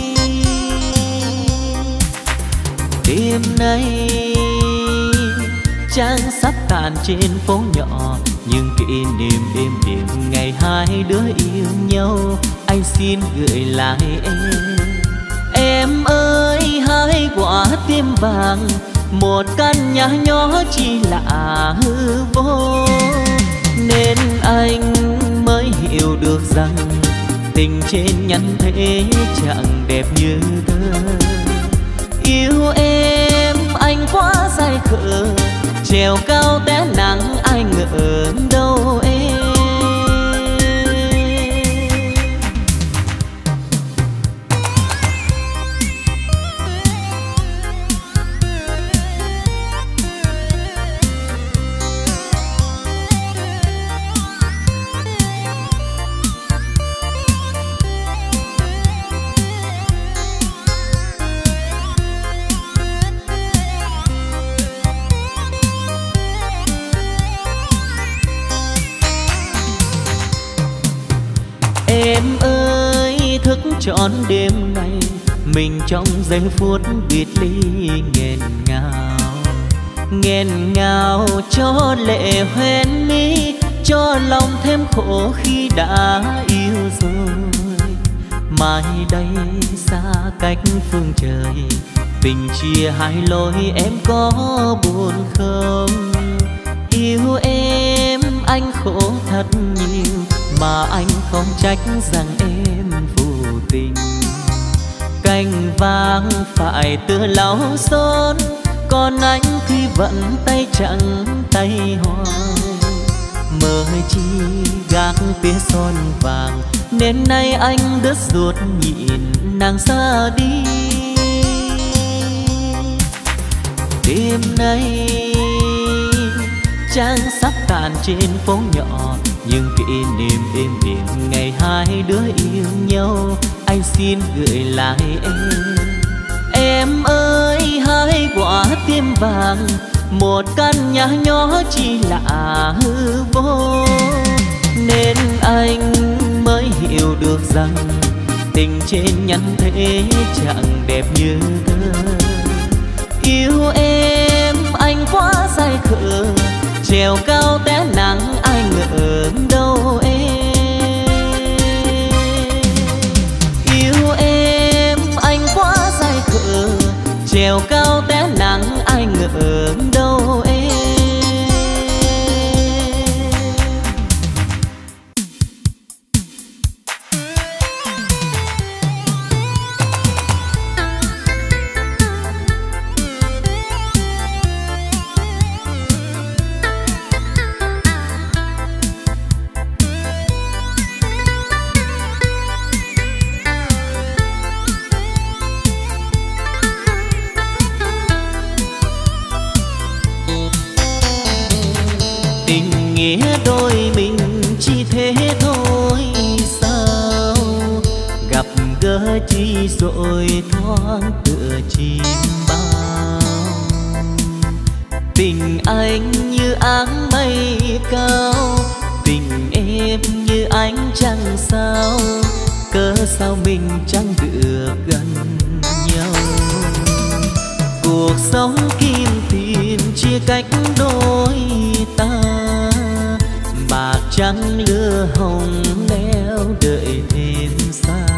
Đêm nay trăng sắp tàn trên phố nhỏ, nhưng kỷ niệm êm đềm ngày hai đứa yêu nhau anh xin gửi lại em. Em ơi hai quả tim vàng, một căn nhà nhỏ chỉ là hư vô, nên anh mới hiểu được rằng tình trên nhân thế chẳng đẹp như thơ. Yêu em anh quá say khờ, trèo cao té nắng ai ngờ đâu em. Em ơi thức trọn đêm nay, mình trong giây phút biệt ly nghẹn ngào. Nghẹn ngào cho lệ hoen mi, cho lòng thêm khổ khi đã yêu rồi. Mai đây xa cách phương trời, Tình chia hai lối em có buồn không? Yêu em anh khổ thật nhiều, mà anh không trách rằng em phụ tình. Cành vàng phải tựa lau son, còn anh thì vẫn tay trắng tay hoài. Mới chi gác tía son vàng, nên nay anh đứt ruột nhìn nàng xa đi. Đêm nay trăng sắp tàn trên phố nhỏ, nhưng kỷ niệm êm đềm ngày hai đứa yêu nhau anh xin gửi lại em. Em ơi hai quả tim vàng, một căn nhà nhỏ chỉ là hư vô, nên anh mới hiểu được rằng tình trên nhân thế chẳng đẹp như thơ. Yêu em anh quá say khờ, trèo cao té nắng ai ngờ đâu em. Yêu em anh quá say khờ, trèo cao té nắng ai ngờ đâu em. Tình nghĩa đôi mình chỉ thế thôi sao, gặp gỡ chi rồi thoáng tựa chim bao. Tình anh như áng mây cao, tình em như ánh trăng sao, cớ sao mình chẳng được gần nhau. Cuộc sống kim tiền chia cách đôi ta, bạc trắng lưa hồng leo đợi thêm xa.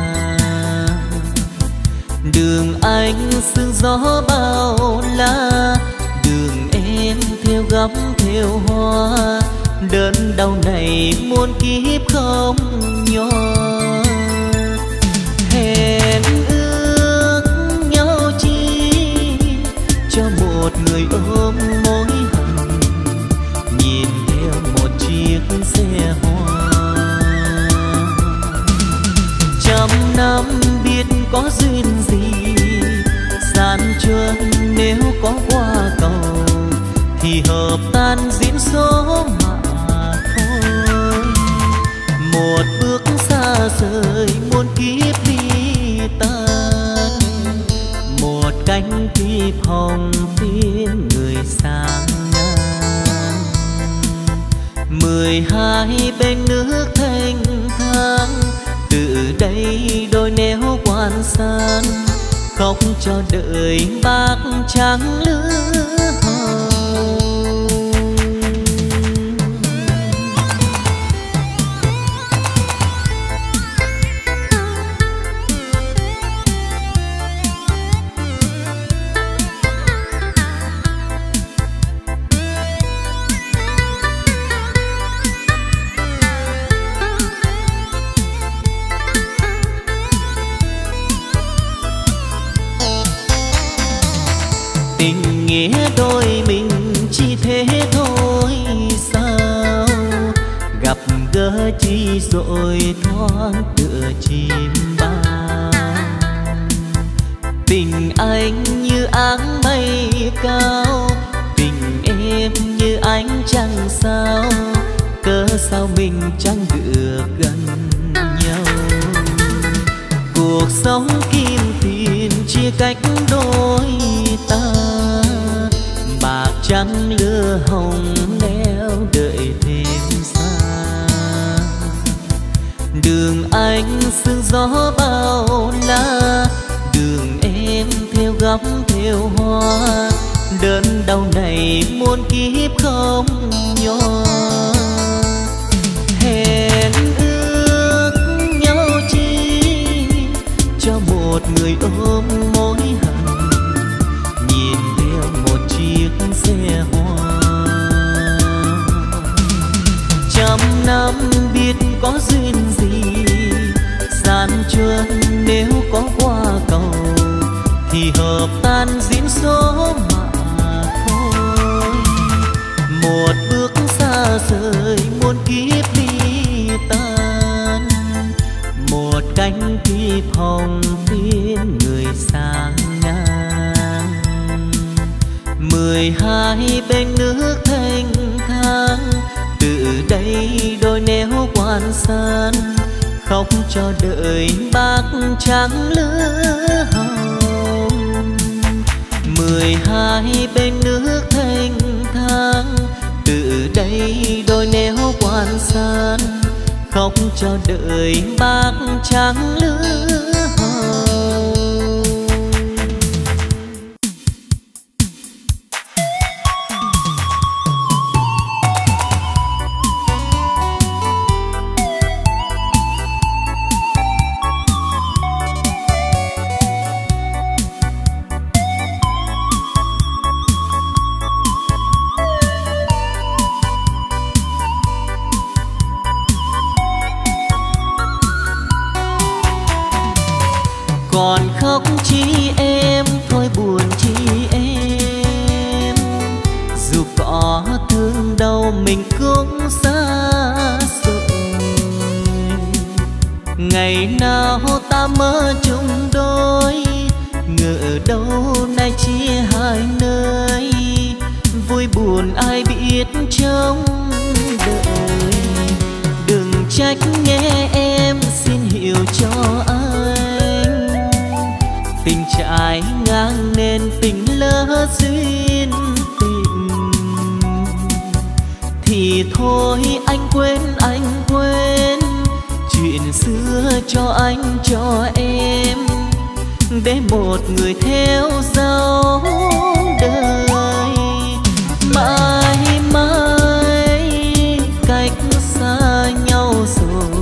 Đường anh sương gió bao la, đường em theo góc theo hoa, đớn đau này muôn kiếp không nhỏ. Hẹn ước nhau chi cho một người ôm mối hận, nhìn theo một chiếc xe hoa. Trăm năm biết có duyên gì, gian truân nếu có qua cầu, thì hợp tan diễn số mà thôi. Một bước xa rời muôn kiếp ly tan, một cánh thiệp hồng phiên người sang ngang. Mười hai bên nước thanh thang, từ đây đôi néo quan san, khóc cho đời bác trắng lứa hồng. Tình nghĩa đôi mình chỉ thế thôi sao, gặp gỡ chi rồi thoáng tựa chim bao. Tình anh như áng mây cao, tình em như ánh trăng sao, cớ sao mình chẳng được gần nhau. Cuộc sống kim tiền chia cách đôi ta, bạc trắng lưa hồng leo đợi thêm xa. Đường anh sương gió bao la, đường em theo góc theo hoa, đớn đau này muôn kiếp không nhỏ. Hẹn ước nhau chi cho một người ôm mối hận, xuân nếu có qua cầu thì hợp tan diễn số mà thôi. Một bước xa rời muôn kiếp ly tan, một cánh thiệp hồng khiến người sang ngang. Mười hai bên nước thanh thang, từ đây đôi néo quan san, khóc cho đời bác trắng lứa hồng. Mười hai bên nước thanh thang, từ đây đôi néo quan san, khóc cho đời bác trắng lứa hồng. Còn khóc chi em, thôi buồn chi em, dù có thương đâu mình cũng xa rồi. Ngày nào ta mơ chung đôi, ngỡ đâu nay chia hai nơi, vui buồn ai biết trong đời. Đừng trách nghe em, xin hiểu cho anh, tình trải ngang nên tình lỡ duyên tình. Thì thôi anh quên anh quên, chuyện xưa cho anh cho em, để một người theo dấu đời. Mãi mãi cách xa nhau rồi,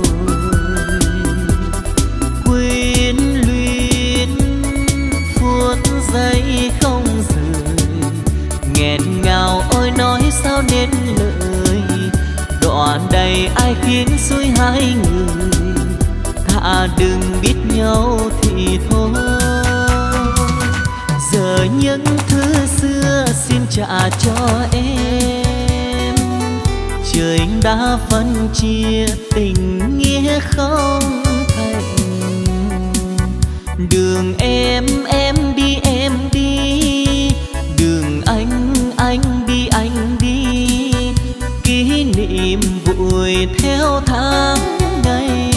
quyến luyến phút giây không rời. Nghẹn ngào ôi nói sao nên lời, đoạn đầy ai khiến xuôi hai người. Thà đừng biết nhau thì thôi, giờ những thứ xưa xin trả cho em. Trời đã phân chia tình nghĩa không thành, đường em em đi em đi, đường anh anh đi anh đi. Kỷ niệm vội theo tháng ngày,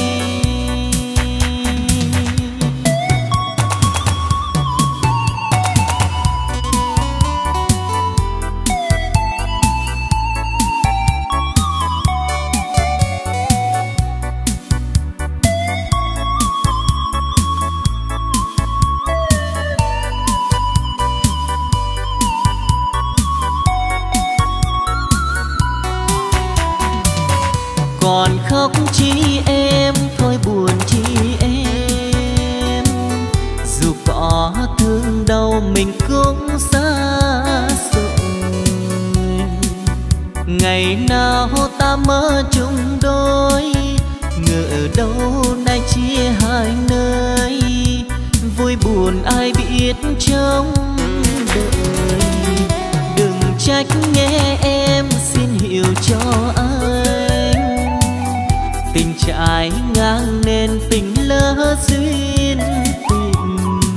còn khóc chi em, thôi buồn chi em, dù có thương đâu mình cũng xa rồi. Ngày nào ta mơ chung đôi, ngỡ đâu nay chia hai nơi, vui buồn ai biết trong đời. Đừng trách nghe em, xin hiểu cho anh, tình trải ngang nên tình lỡ duyên tình.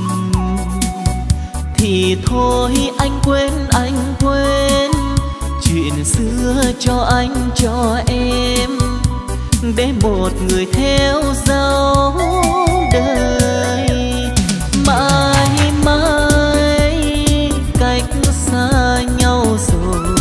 Thì thôi anh quên anh quên, chuyện xưa cho anh cho em, để một người theo dấu đời. Mãi mãi cách xa nhau rồi,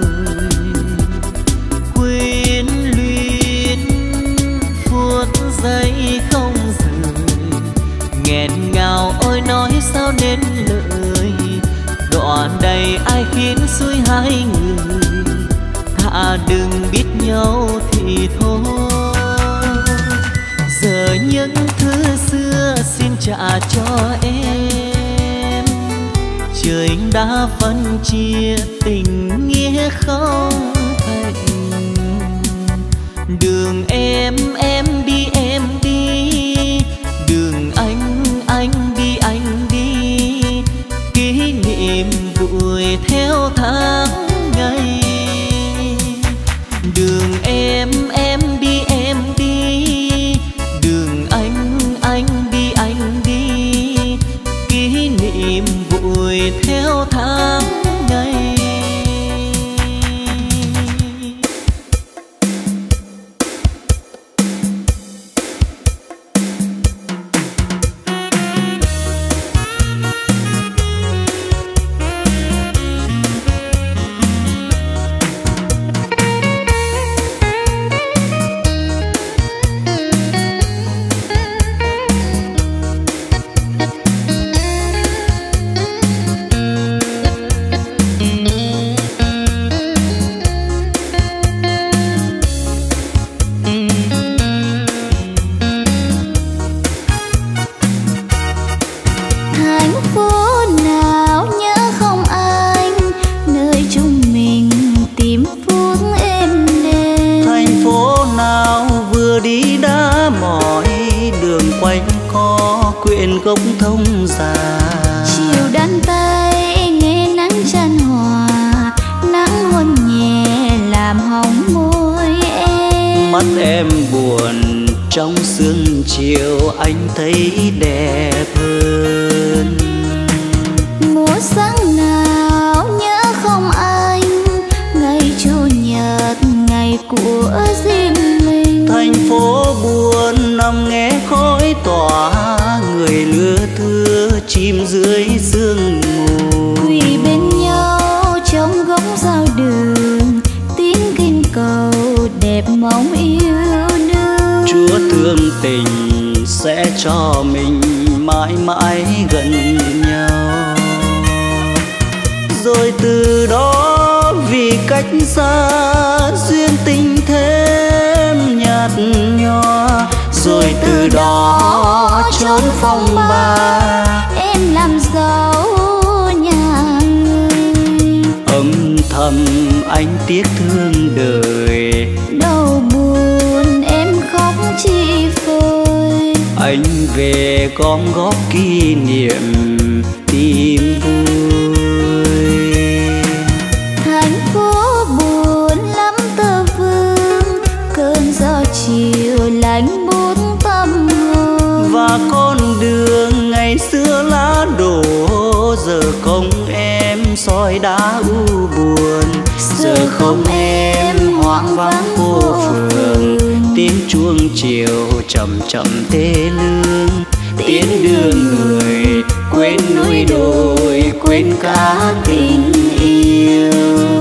quyến luyến phút giây không rời. Nghẹn ngào ôi nói sao nên lời, đoạn đầy ai khiến xuôi hai người. Thà đừng biết nhau thì thôi, giờ những thứ xưa xin trả cho em. Trời đã phân chia tình nghĩa không thành, đường em em đi em đi, đường quyện gốc thông già. Chiều đan tay nghe nắng chan hòa, nắng hôn nhẹ làm hồng môi em. Mắt em buồn trong sương chiều anh thấy đẹp hơn. Mùa sáng nào nhớ không anh, ngày chủ nhật ngày của riêng mình. Thành phố buồn nằm nghe khói tỏa, người lứa thưa chim dưới sương mù. Quỳ bên nhau trong góc giao đường, tiếng kinh cầu đẹp mong yêu đương. Chúa thương tình sẽ cho mình mãi mãi gần nhau. Rồi từ đó vì cách xa duyên tình thêm nhạt nhòa. Rồi từ đó trốn phong ba, em làm dấu nhà người. Âm thầm anh tiếc thương đời, Đau buồn em khóc chi phơi. anh về gom góp kỷ niệm tìm vui. Thành phố buồn lắm tơ vương, cơn gió chiều lạnh buốt tâm hồn. Và con đường ngày xưa lá đổ, giờ không em soi đá u buồn. Giờ không em hoang vắng phố phường, tiếng chuông chiều chậm chậm tê lương. Tiến đường người quên núi đồi, quên cả tình yêu.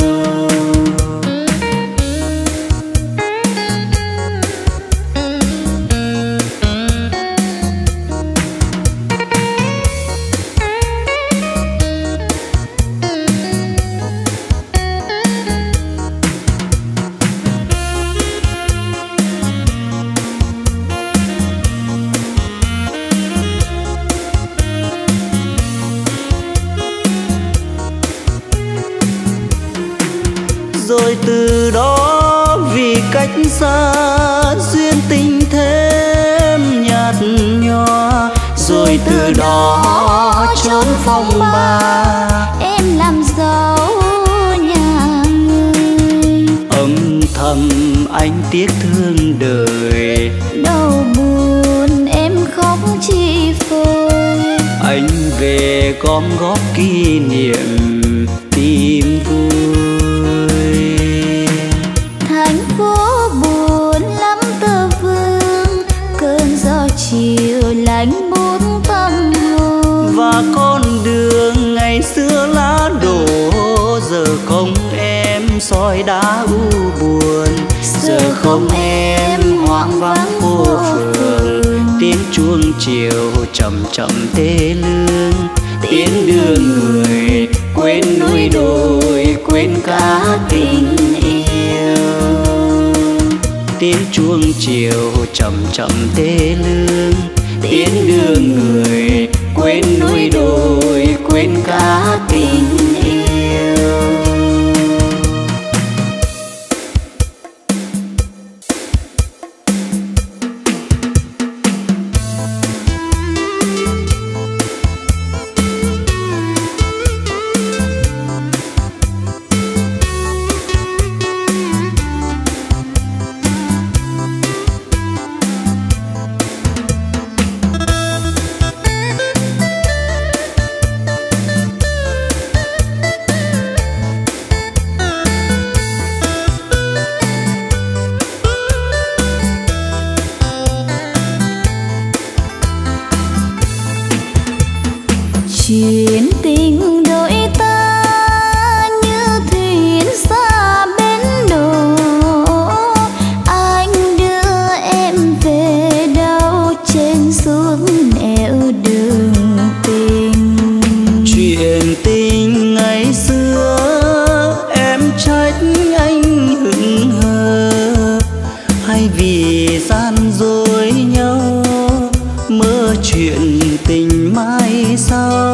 Rồi từ đó vì cách xa duyên tình thêm nhạt nhòa. Rồi từ đó trốn phong ba, em làm dấu nhà người. Âm thầm anh tiếc thương đời, Đau buồn em khóc chi phơi. anh về gom góp kỷ niệm tìm vui. Thành phố buồn lắm tơ vương, cơn gió chiều lạnh buốt tâm hồn. Và con đường ngày xưa lá đổ, giờ không em soi đá u buồn. Giờ không em hoang vắng phố phường, tiếng chuông chiều chậm chậm tê lương. Tiến đường người quên núi đồi, quên cả tình yêu. Tiếng chuông chiều chậm chậm tê lương. Tiến đường người quên núi đồi, quên cả tình yêu. Chuyện tình đôi ta như thuyền xa bến đò, anh đưa em về đâu trên xuống nẻo đường tình. Chuyện tình ngày xưa em trách anh hững hờ, hay vì gian dối nhau mơ chuyện tình mai sau.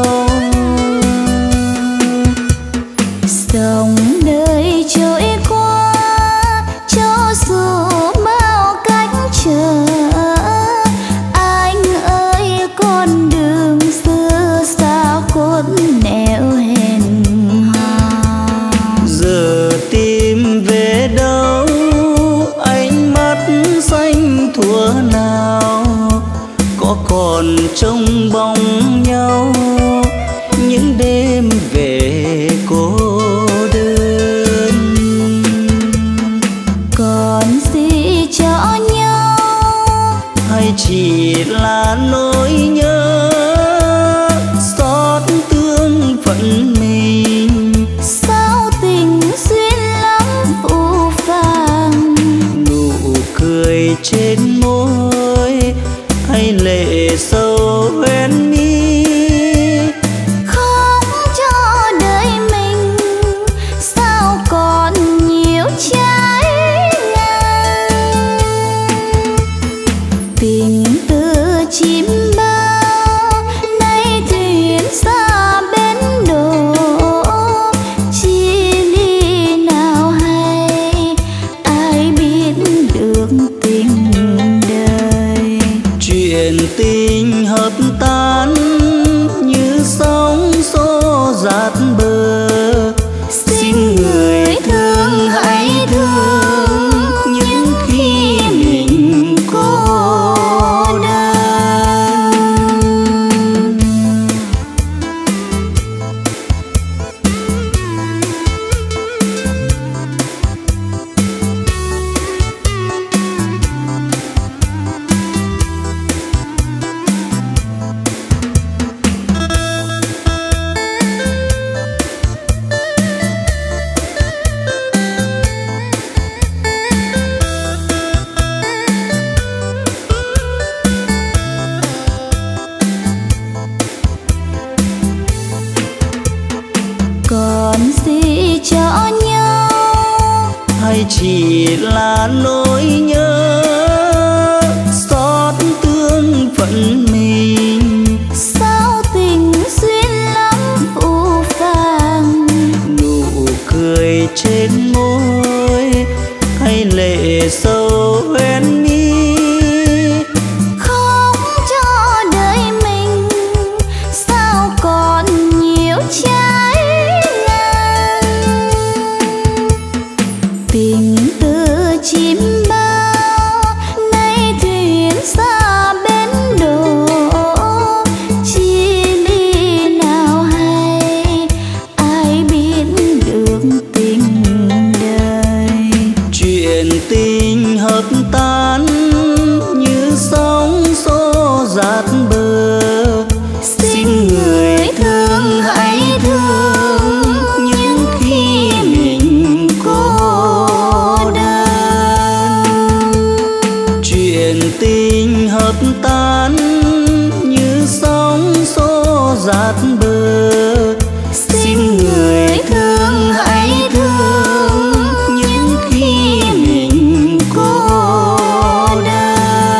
Dòng đời trôi qua cho dù bao cách trở, anh ơi có con đường xưa xa khuất nẻo hẹn hò. Giờ tìm về đâu ánh mắt xanh thuở nào, có còn trông bóng nhau những đêm về cô đơn. Còn gì cho nhau hay chỉ là nỗi nhớ xót thương phận mình? sao tình duyên lắm phũ phàng, Nụ cười trên môi hay lệ sâu bên mi? không cho đời mình sao còn nhiều trái ngang. Tình từ chim bao nay thuyền xa bến đổ, chia ly nào hay ai biết được tình đời. Chuyện tình hợp tan như sóng xô dạt bờ, xin người thương hãy thương những khi mình cô đơn. Còn gì cho nhau Hay chỉ là nỗi nhớ xót thương phận mình? sao tình duyên lắm phũ phàng, Nụ cười trên môi hay lệ sâu bên mi? không cho đời mình sao còn nhiều trái ngang. Tình từ chim bao nay thuyền xa bến đổ, chia ly nào hay ai biết được tình đời. Chuyện tình hợp tan như sóng xô dạt bờ, xin người thương hãy thương những khi mình cô đơn. Chuyện tình hợp tan như sóng xô dạt bờ, xin người thương hãy thương những khi mình cô đơn.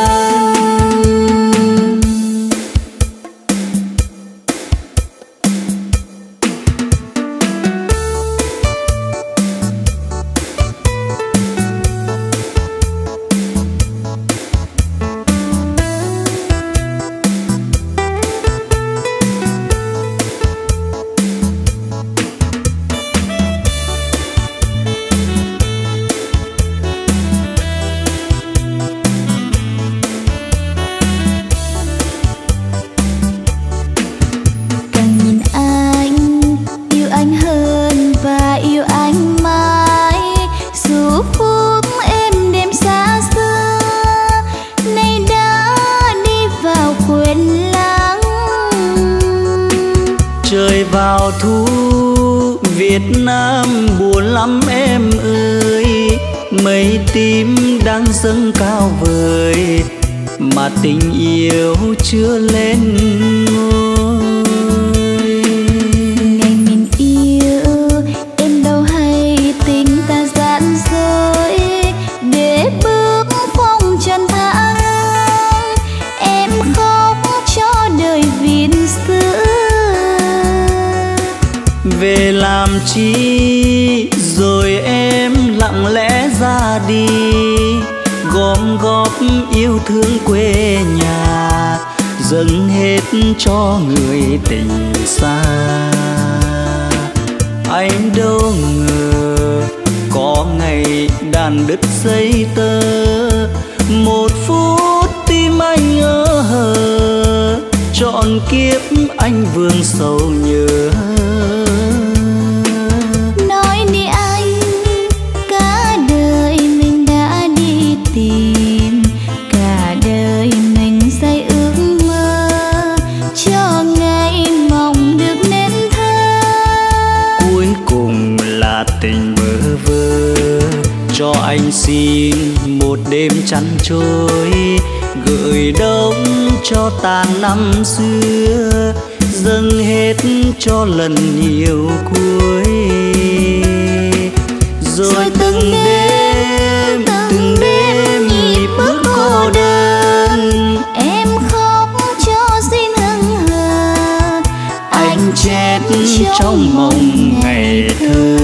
Càng nhìn anh yêu anh hơn và yêu anh mãi, dù phút êm đêm xa xưa nay đã đi vào quên lãng. Trời vào thu Việt Nam buồn lắm em ơi, mây tím đang dâng cao vời mà tình yêu chưa lên ngôi. Ngày mình yêu em đâu hay tình ta gian dối, để bước phong trần thang em khóc cho đời viễn xưa. Về làm chi rồi em lặng lẽ ra đi, gom góp yêu thương quê nhà dâng hết cho người tình xa. Anh đâu ngờ có ngày đàn đứt dây tơ, một phút tim anh ngỡ hờ, trọn kiếp anh vương sầu nhớ. Nói đi anh, cả đời mình đã đi tìm, cả đời mình say ước mơ, cho ngày mong được nên thơ. Cuối cùng là tình bơ vơ, cho anh xin một đêm chăn trôi, gửi đông cho tàn năm xưa, dâng hết cho lần nhiều cuối. Rồi từng đêm, từng đêm nhịp bước cô đơn, em khóc cho xin hững hờ, anh chết trong mộng ngày thơ.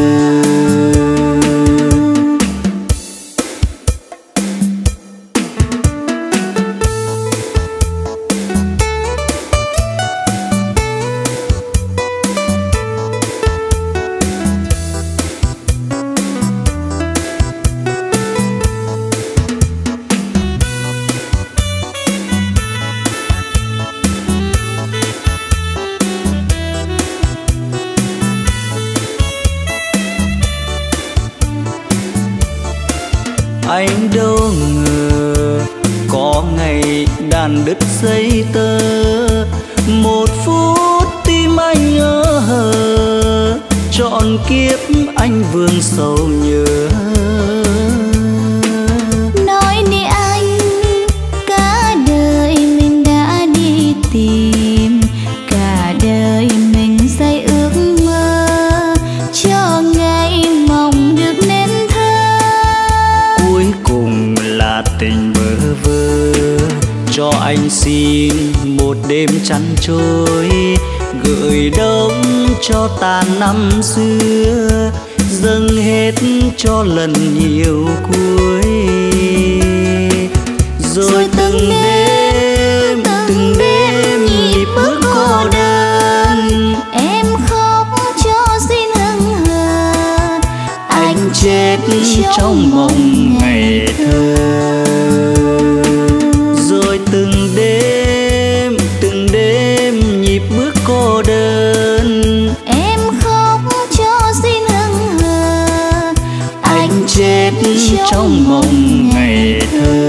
Anh đâu ngờ có ngày đàn đứt dây tơ, một phút tim anh ngỡ hờ, trọn kiếp anh vương sầu nhớ. Nói đi anh, cả đời mình đã đi tìm, cả đời mình say ước mơ, cho ngày mong được nên thơ. Cuối cùng là tình bơ vơ, cho anh xin một đêm chăn trôi, gửi đông cho tàn năm xưa, dâng hết cho lần nhiều cuối. Rồi từng đêm, từng đêm nhịp bước cô đơn, em khóc cho xin hững hờ, anh chết trong mộng ngày thơ. Rồi từng đêm, từng đêm nhịp bước cô đơn, em khóc cho xin hững hờ, anh chết trong mộng ngày thơ.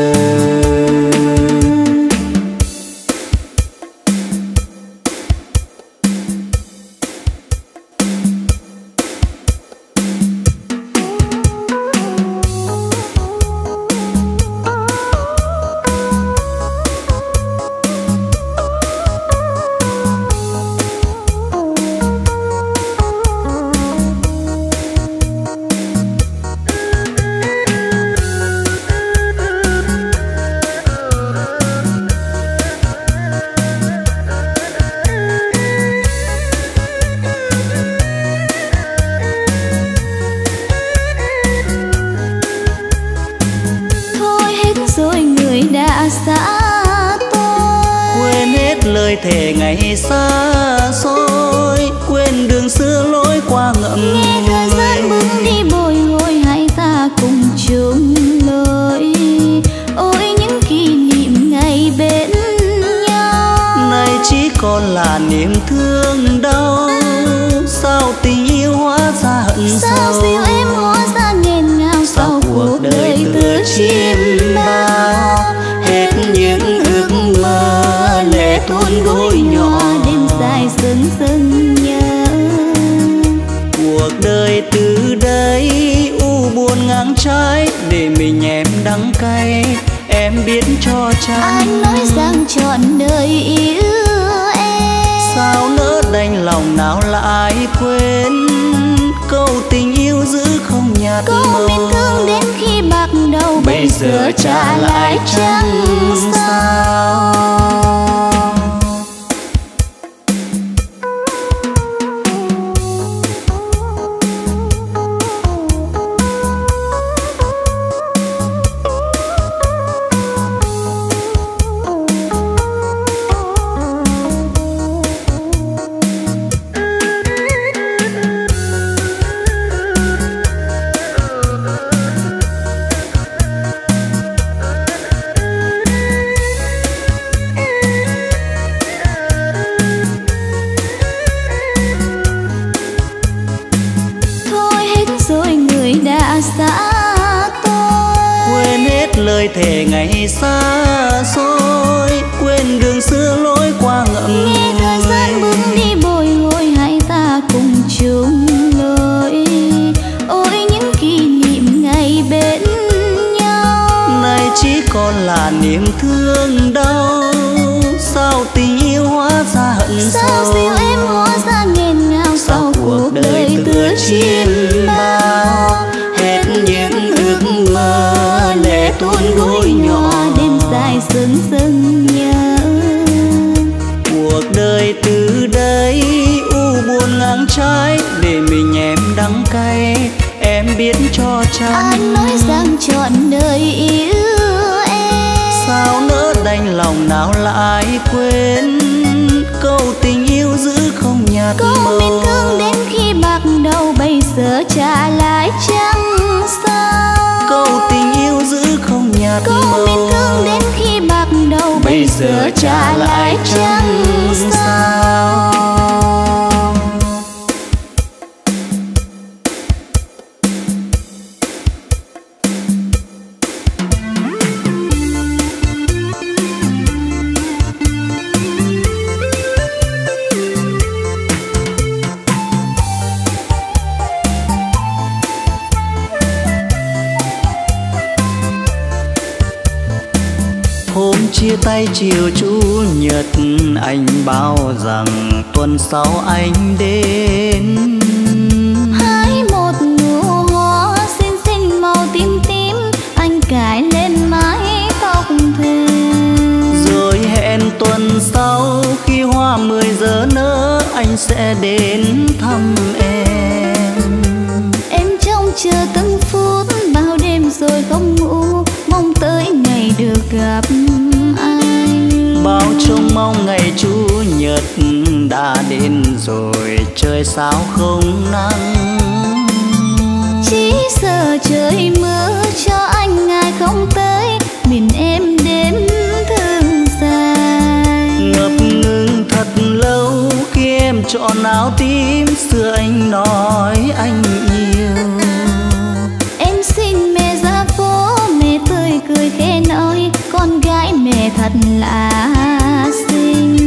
lời thề ngày xa xôi, quên đường xưa lối qua ngậm ngùi. Nghe thời gian bước đi bồi hồi, hai ta cùng chung lối. Ôi những kỷ niệm ngày bên nhau, nay chỉ còn là niềm thương đau. Sao tình yêu hóa ra hận sâu, sao siêu em hóa ra nghẹn ngào. Sao cuộc đời tựa chim bao, hết những ước mơ lệ tuôn gối nhỏ. Đêm dài sương sương nhớ, cuộc đời từ đây u buồn ngang trái. Để mình em đắng cay, em biết cho chăng anh nói rằng trọn đời yêu em. Sao nỡ đành lòng nào lại quên câu tình yêu giữ không nhạt màu. Câu mình thương đến khi bạc đầu, bây giờ trả lại chẳng sao. thề ngày xa xôi, quên đường xưa lối qua ngậm ngùi. Nghe thời gian bước đi bồi hồi, hai ta cùng chung lối. Ôi những kỷ niệm ngày bên nhau, nay chỉ còn là niềm thương đau. Sao tình yêu hóa ra hận sâu, sao siêu em hóa ra nghẹn ngào. Sao cuộc đời tựa chim bao, hết những ước mơ lệ tuôn gối nhỏ. Đêm dài sương sương nhớ, cuộc đời từ đây u buồn ngang trái. Để mình em đắng cay, em biết cho chăng anh nói rằng trọn đời yêu em. Sao nỡ đành lòng nào lại quên câu tình yêu giữ không nhạt màu. Câu mình thương đến khi bạc đầu, bây giờ trả lại chẳng sao. Câu tình yêu giữ không nhạt Câu màu. mình thương đến khi bạc đầu, bây giờ trả lại chẳng sao. Hôm chia tay chiều chủ nhật, anh bảo rằng tuần sau anh đến. Hái một nụ hoa xinh xinh màu tím tím, anh cài lên mái tóc thềm. Rồi hẹn tuần sau khi hoa mười giờ nở, anh sẽ đến thăm em. Em trông chờ từng phút, bao đêm rồi không ngủ, mong tới ngày được gặp anh. Bao trông mong ngày chủ nhật đã đến rồi, trời sao không nắng. Chỉ sợ trời mưa cho anh ngày không tới, mình em đêm thương dài. Ngập ngừng thật lâu khi em chọn áo tím, xưa anh nói anh yêu. Em xin mẹ ra phố, mẹ tươi cười khẽ nói con gái mẹ thật là xinh.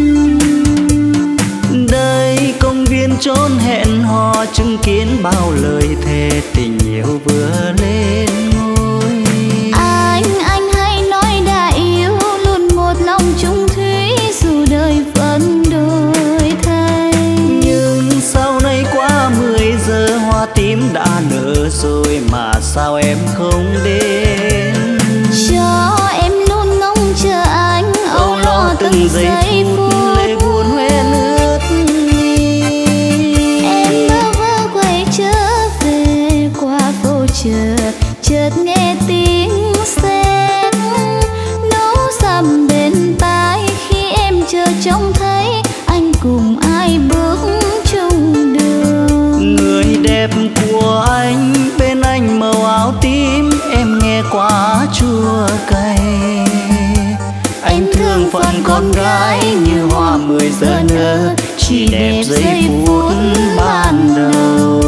Đây công viên chốn hẹn hò, chứng kiến bao lời thề tình yêu vừa lên ngôi. Anh, anh hay nói đã yêu, luôn một lòng chung thủy, dù đời vẫn đổi thay. Nhưng sau này qua mười giờ hoa tím đã nở rồi, mà sao em không đến. Cho em luôn ngóng chờ anh, âu lo từng giây phút, lệ buồn hoen ướt mi. em bơ vơ quay trở về qua phố chợ, chợt nghe tiếng xe nấu sầm bên tai. Khi em chờ trông thấy anh cùng ai bước chung đường. Người đẹp của anh bên anh màu áo tím, em nghe quá chua cay. Anh thương phận con gái như hoa mười giờ nở, chỉ đẹp giây phút ban đầu.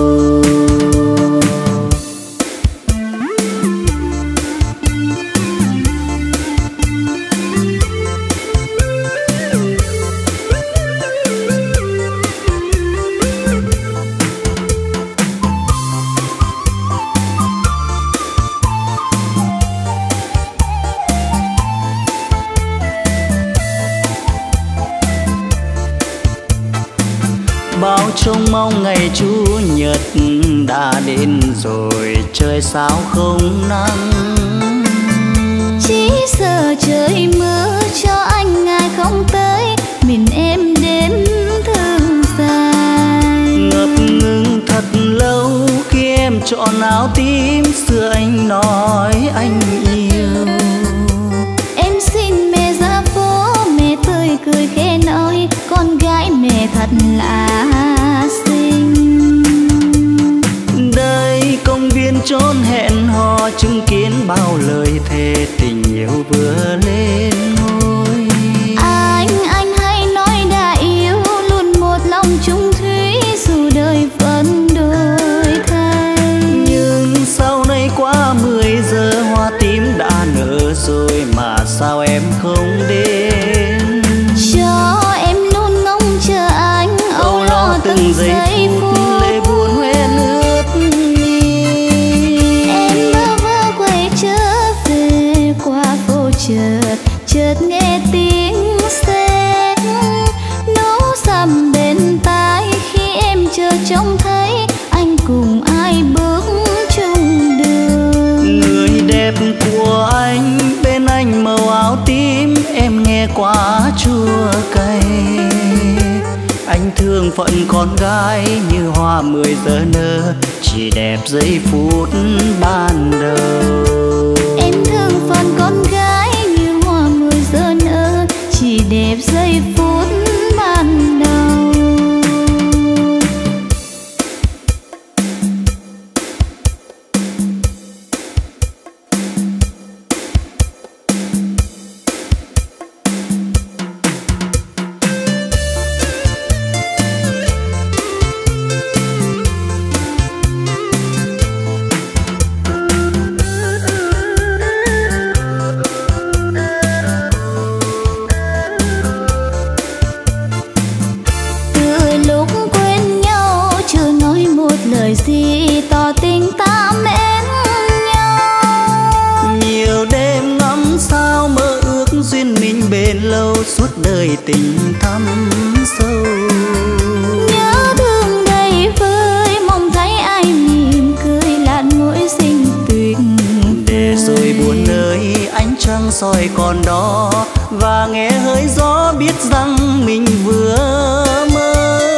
Bao trông mong ngày chủ nhật đã đến rồi, trời sao không nắng. Chỉ sợ trời mưa cho anh ngày không tới, mình em đêm thương dài. Ngập ngừng thật lâu khi em chọn áo tím, xưa anh nói anh yêu. Em xin mẹ ra phố, mẹ tươi cười khẽ nói con gái mẹ thật là xinh. Đây công viên chốn hẹn hò, chứng kiến bao lời thề tình yêu vừa lên ngôi. Anh, anh hay nói đã yêu, luôn một lòng chung thủy, dù đời vẫn đổi thay. Nhưng sau này qua mười giờ hoa tím đã nở rồi, thương phận con gái như hoa mười giờ nở, chỉ đẹp giây phút ban đầu. Em thương phận con gái như hoa mười giờ nở, chỉ đẹp giây phút ban đầu. Gì tỏ tình ta mến nhau, nhiều đêm ngắm sao mơ ước duyên mình bền lâu, suốt đời tình thắm sâu. Nhớ thương đầy vơi mong thấy ai mỉm cười lạn mỗi xinh tuyệt. Để rồi buồn nơi ánh trăng soi còn đó, và nghe hơi gió biết rằng mình vừa mơ.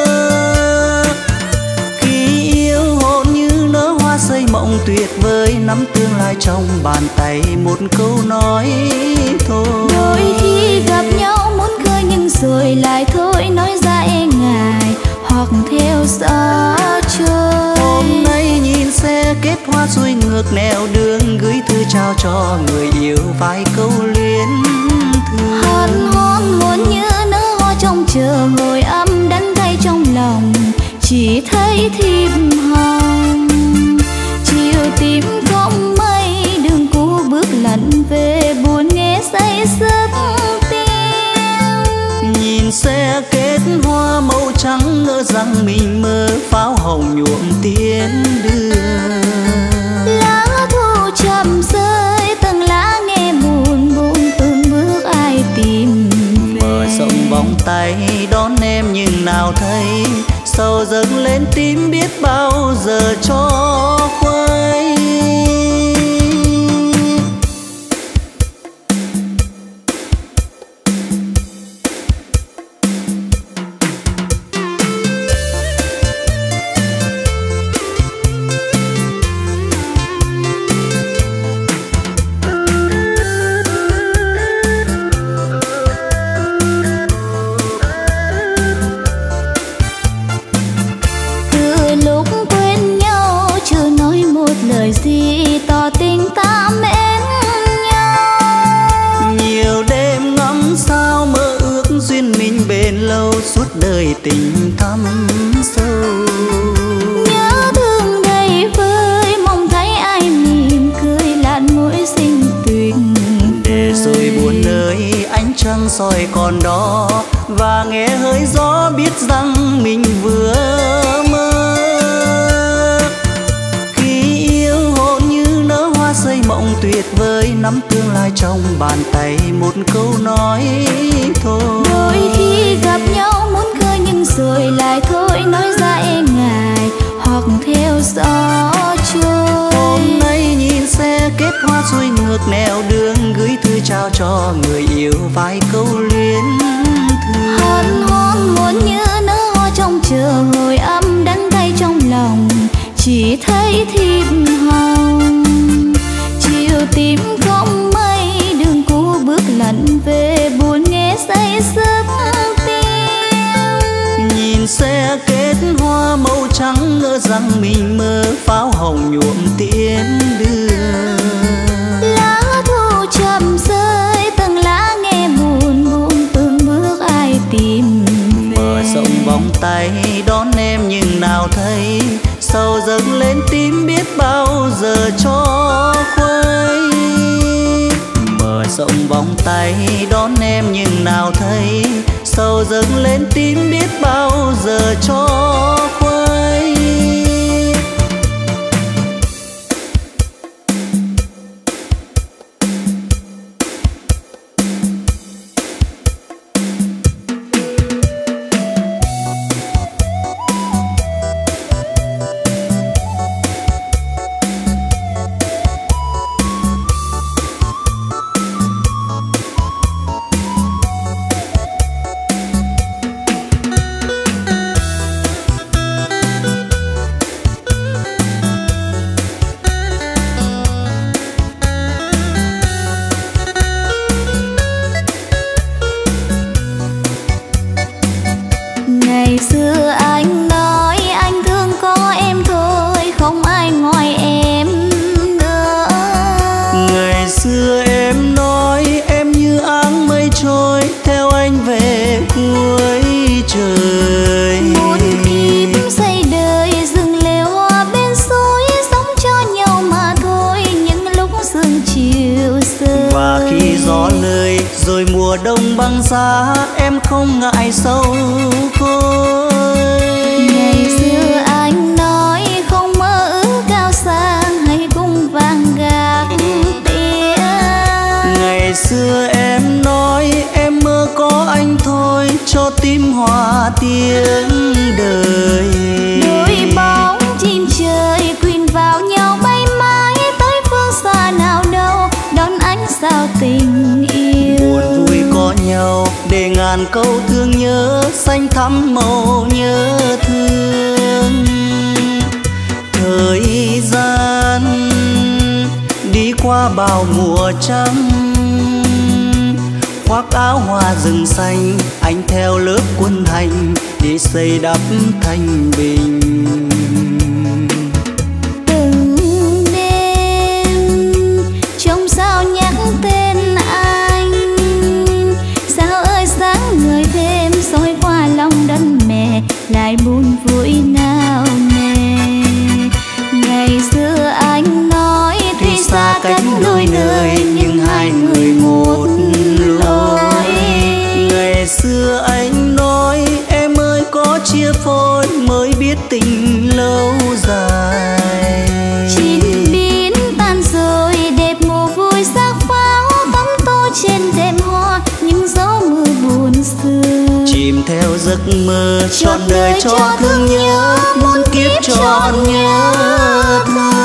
Xây mộng tuyệt vời nắm tương lai trong bàn tay, một câu nói thôi. Đôi khi gặp nhau muốn cười nhưng rồi lại thôi, nói ra e ngại hoặc theo gió trôi. Hôm nay nhìn xe kết hoa xuôi ngược nẻo đường, gửi thư trao cho người yêu vài câu luyến thương. Hân hoan muốn như nở hoa trong chờ hồi âm, đắng cay trong lòng chỉ thấy thiệp hồng. Chiều tím không mây đường cũ bước lặn về, buồn nghe say giấc tim. Nhìn xe kết hoa màu trắng ngỡ rằng mình mơ, pháo hồng nhuộm tiến đưa. Lá thu chậm rơi từng lá nghe buồn buồn, từng bước ai tìm về. Mở rộng vòng tay đón em nhưng nào thấy, sầu dâng lên tim biết bao giờ cho khuây. Gì tỏ tình ta mến nhau, nhiều đêm ngắm sao mơ ước duyên mình bền lâu, suốt đời tình thắm sâu. Nhớ thương đầy vơi mong thấy ai mỉm cười lạn mỗi xinh tuyệt. Để rồi buồn nơi ánh trăng soi còn đó, và nghe hơi gió biết rằng mình vừa mơ. Xây mộng tuyệt vời nắm tương lai trong bàn tay, một câu nói thôi. Đôi khi gặp nhau muốn cười nhưng rồi lại thôi, nói ra e ngại hoặc theo gió trôi. Hôm nay nhìn xe kết hoa xuôi ngược nẻo đường, gửi thư trao cho người yêu vài câu luyến thương. Hân hoan muốn như nở hoa trong chờ hồi âm, đắng cay trong lòng chỉ thấy thiệp hồng. Chiều tím không mây đường cũ bước lặn về, buồn nghe say giấc tim. Nhìn xe kết hoa màu trắng ngỡ rằng mình mơ, pháo hồng nhuộm tiến đưa. Lá thu chậm rơi từng lá nghe buồn buồn, từng bước ai tìm về. Mở rộng vòng tay đón em nhưng nào thấy, sầu dâng lên tim biết bao giờ cho khuây. Mở rộng vòng tay đón em nhưng nào thấy, sầu dâng lên tim biết bao giờ cho khuây. xa em không ngại sâu côi. Ngày xưa anh nói không mơ ước cao sang hay cung vàng gạc tía. Ngày xưa em nói em mơ có anh thôi cho tim hòa tiếng đời. Đôi bóng chim trời quyện vào nhau bay mãi tới phương xa nào đâu đón ánh sao tình yêu. Buồn vui có nhau để ngàn câu thương nhớ xanh thắm màu nhớ thương. Thời gian đi qua bao mùa trắng, khoác áo hoa rừng xanh anh theo lớp quân hành để xây đắp thành bình. Từng đêm trong sao nhắc tên anh, sao ơi sáng người thêm soi qua lòng đất mẹ lại buồn vui nào nề. Ngày xưa anh nói tuy xa cách đôi nơi nhưng hai người một lối. Ngày xưa anh nói em ơi có chia phôi mới biết tình lâu dài. Chín biến tan rồi đẹp mùa vui sắc pháo tắm tô trên đêm hoa những gió mưa buồn xưa. Chìm theo giấc mơ trọn đời cho thương nhớ muôn kiếp trọn nhớ thương.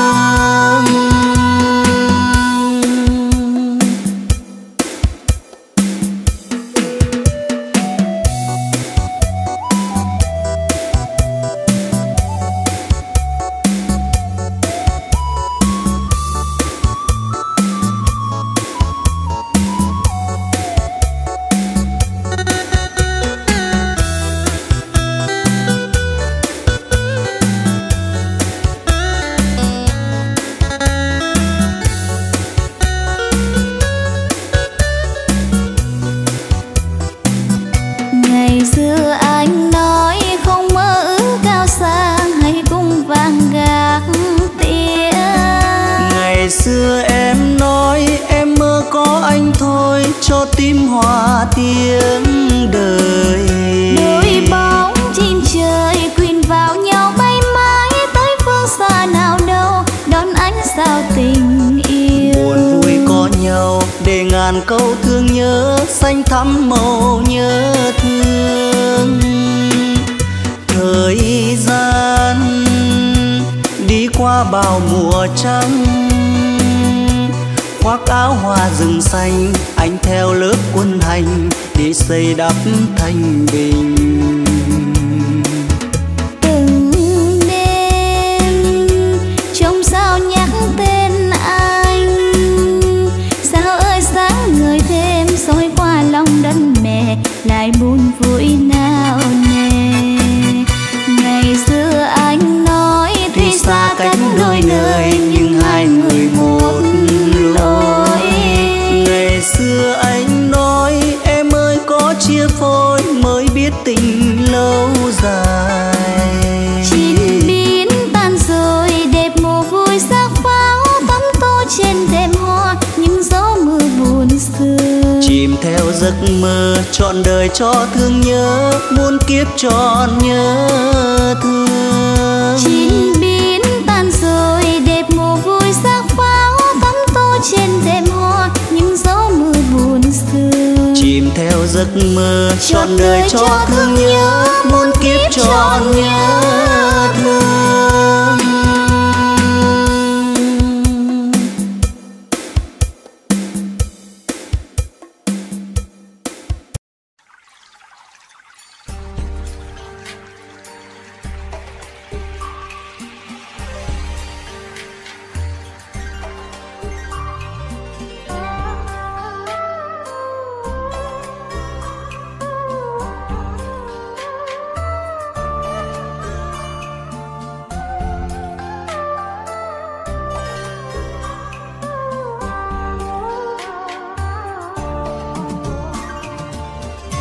Ngày xưa anh nói không mơ ước cao sang hay cung vàng gạc tía. Ngày xưa em nói em mơ có anh thôi cho tim hòa tiếng đời. Đôi bóng chim trời quyện vào nhau bay mãi tới phương xa nào đâu đón ánh sao tình yêu. Buồn vui có nhau để ngàn câu thương nhớ xanh thắm màu nhớ thương. Thời gian đi qua bao mùa trắng, khoác áo hoa rừng xanh anh theo lớp quân hành để xây đắp thành bình. Từng đêm trong sao nhắc tên anh, sao ơi sáng người thêm soi qua lòng đất mẹ lại buồn vui nào nề. Ngày xưa anh nói tuy xa cách đôi nơi nhưng hai người một lối. Ngày xưa anh nói em ơi có chia phôi mới biết tình lâu dài. Chín biến tan rồi đẹp mùa vui sắc pháo tắm tô trên đêm hoa những gió mưa buồn xưa. Chìm theo giấc mơ trọn đời cho thương nhớ muôn kiếp trọn nhớ thương. Chín biến tan rồi đẹp mùa vui sắc pháo tắm tô trên đêm hoa những gió mưa buồn xưa. Chìm theo giấc mơ trọn đời cho thương nhớ muôn kiếp trọn nhớ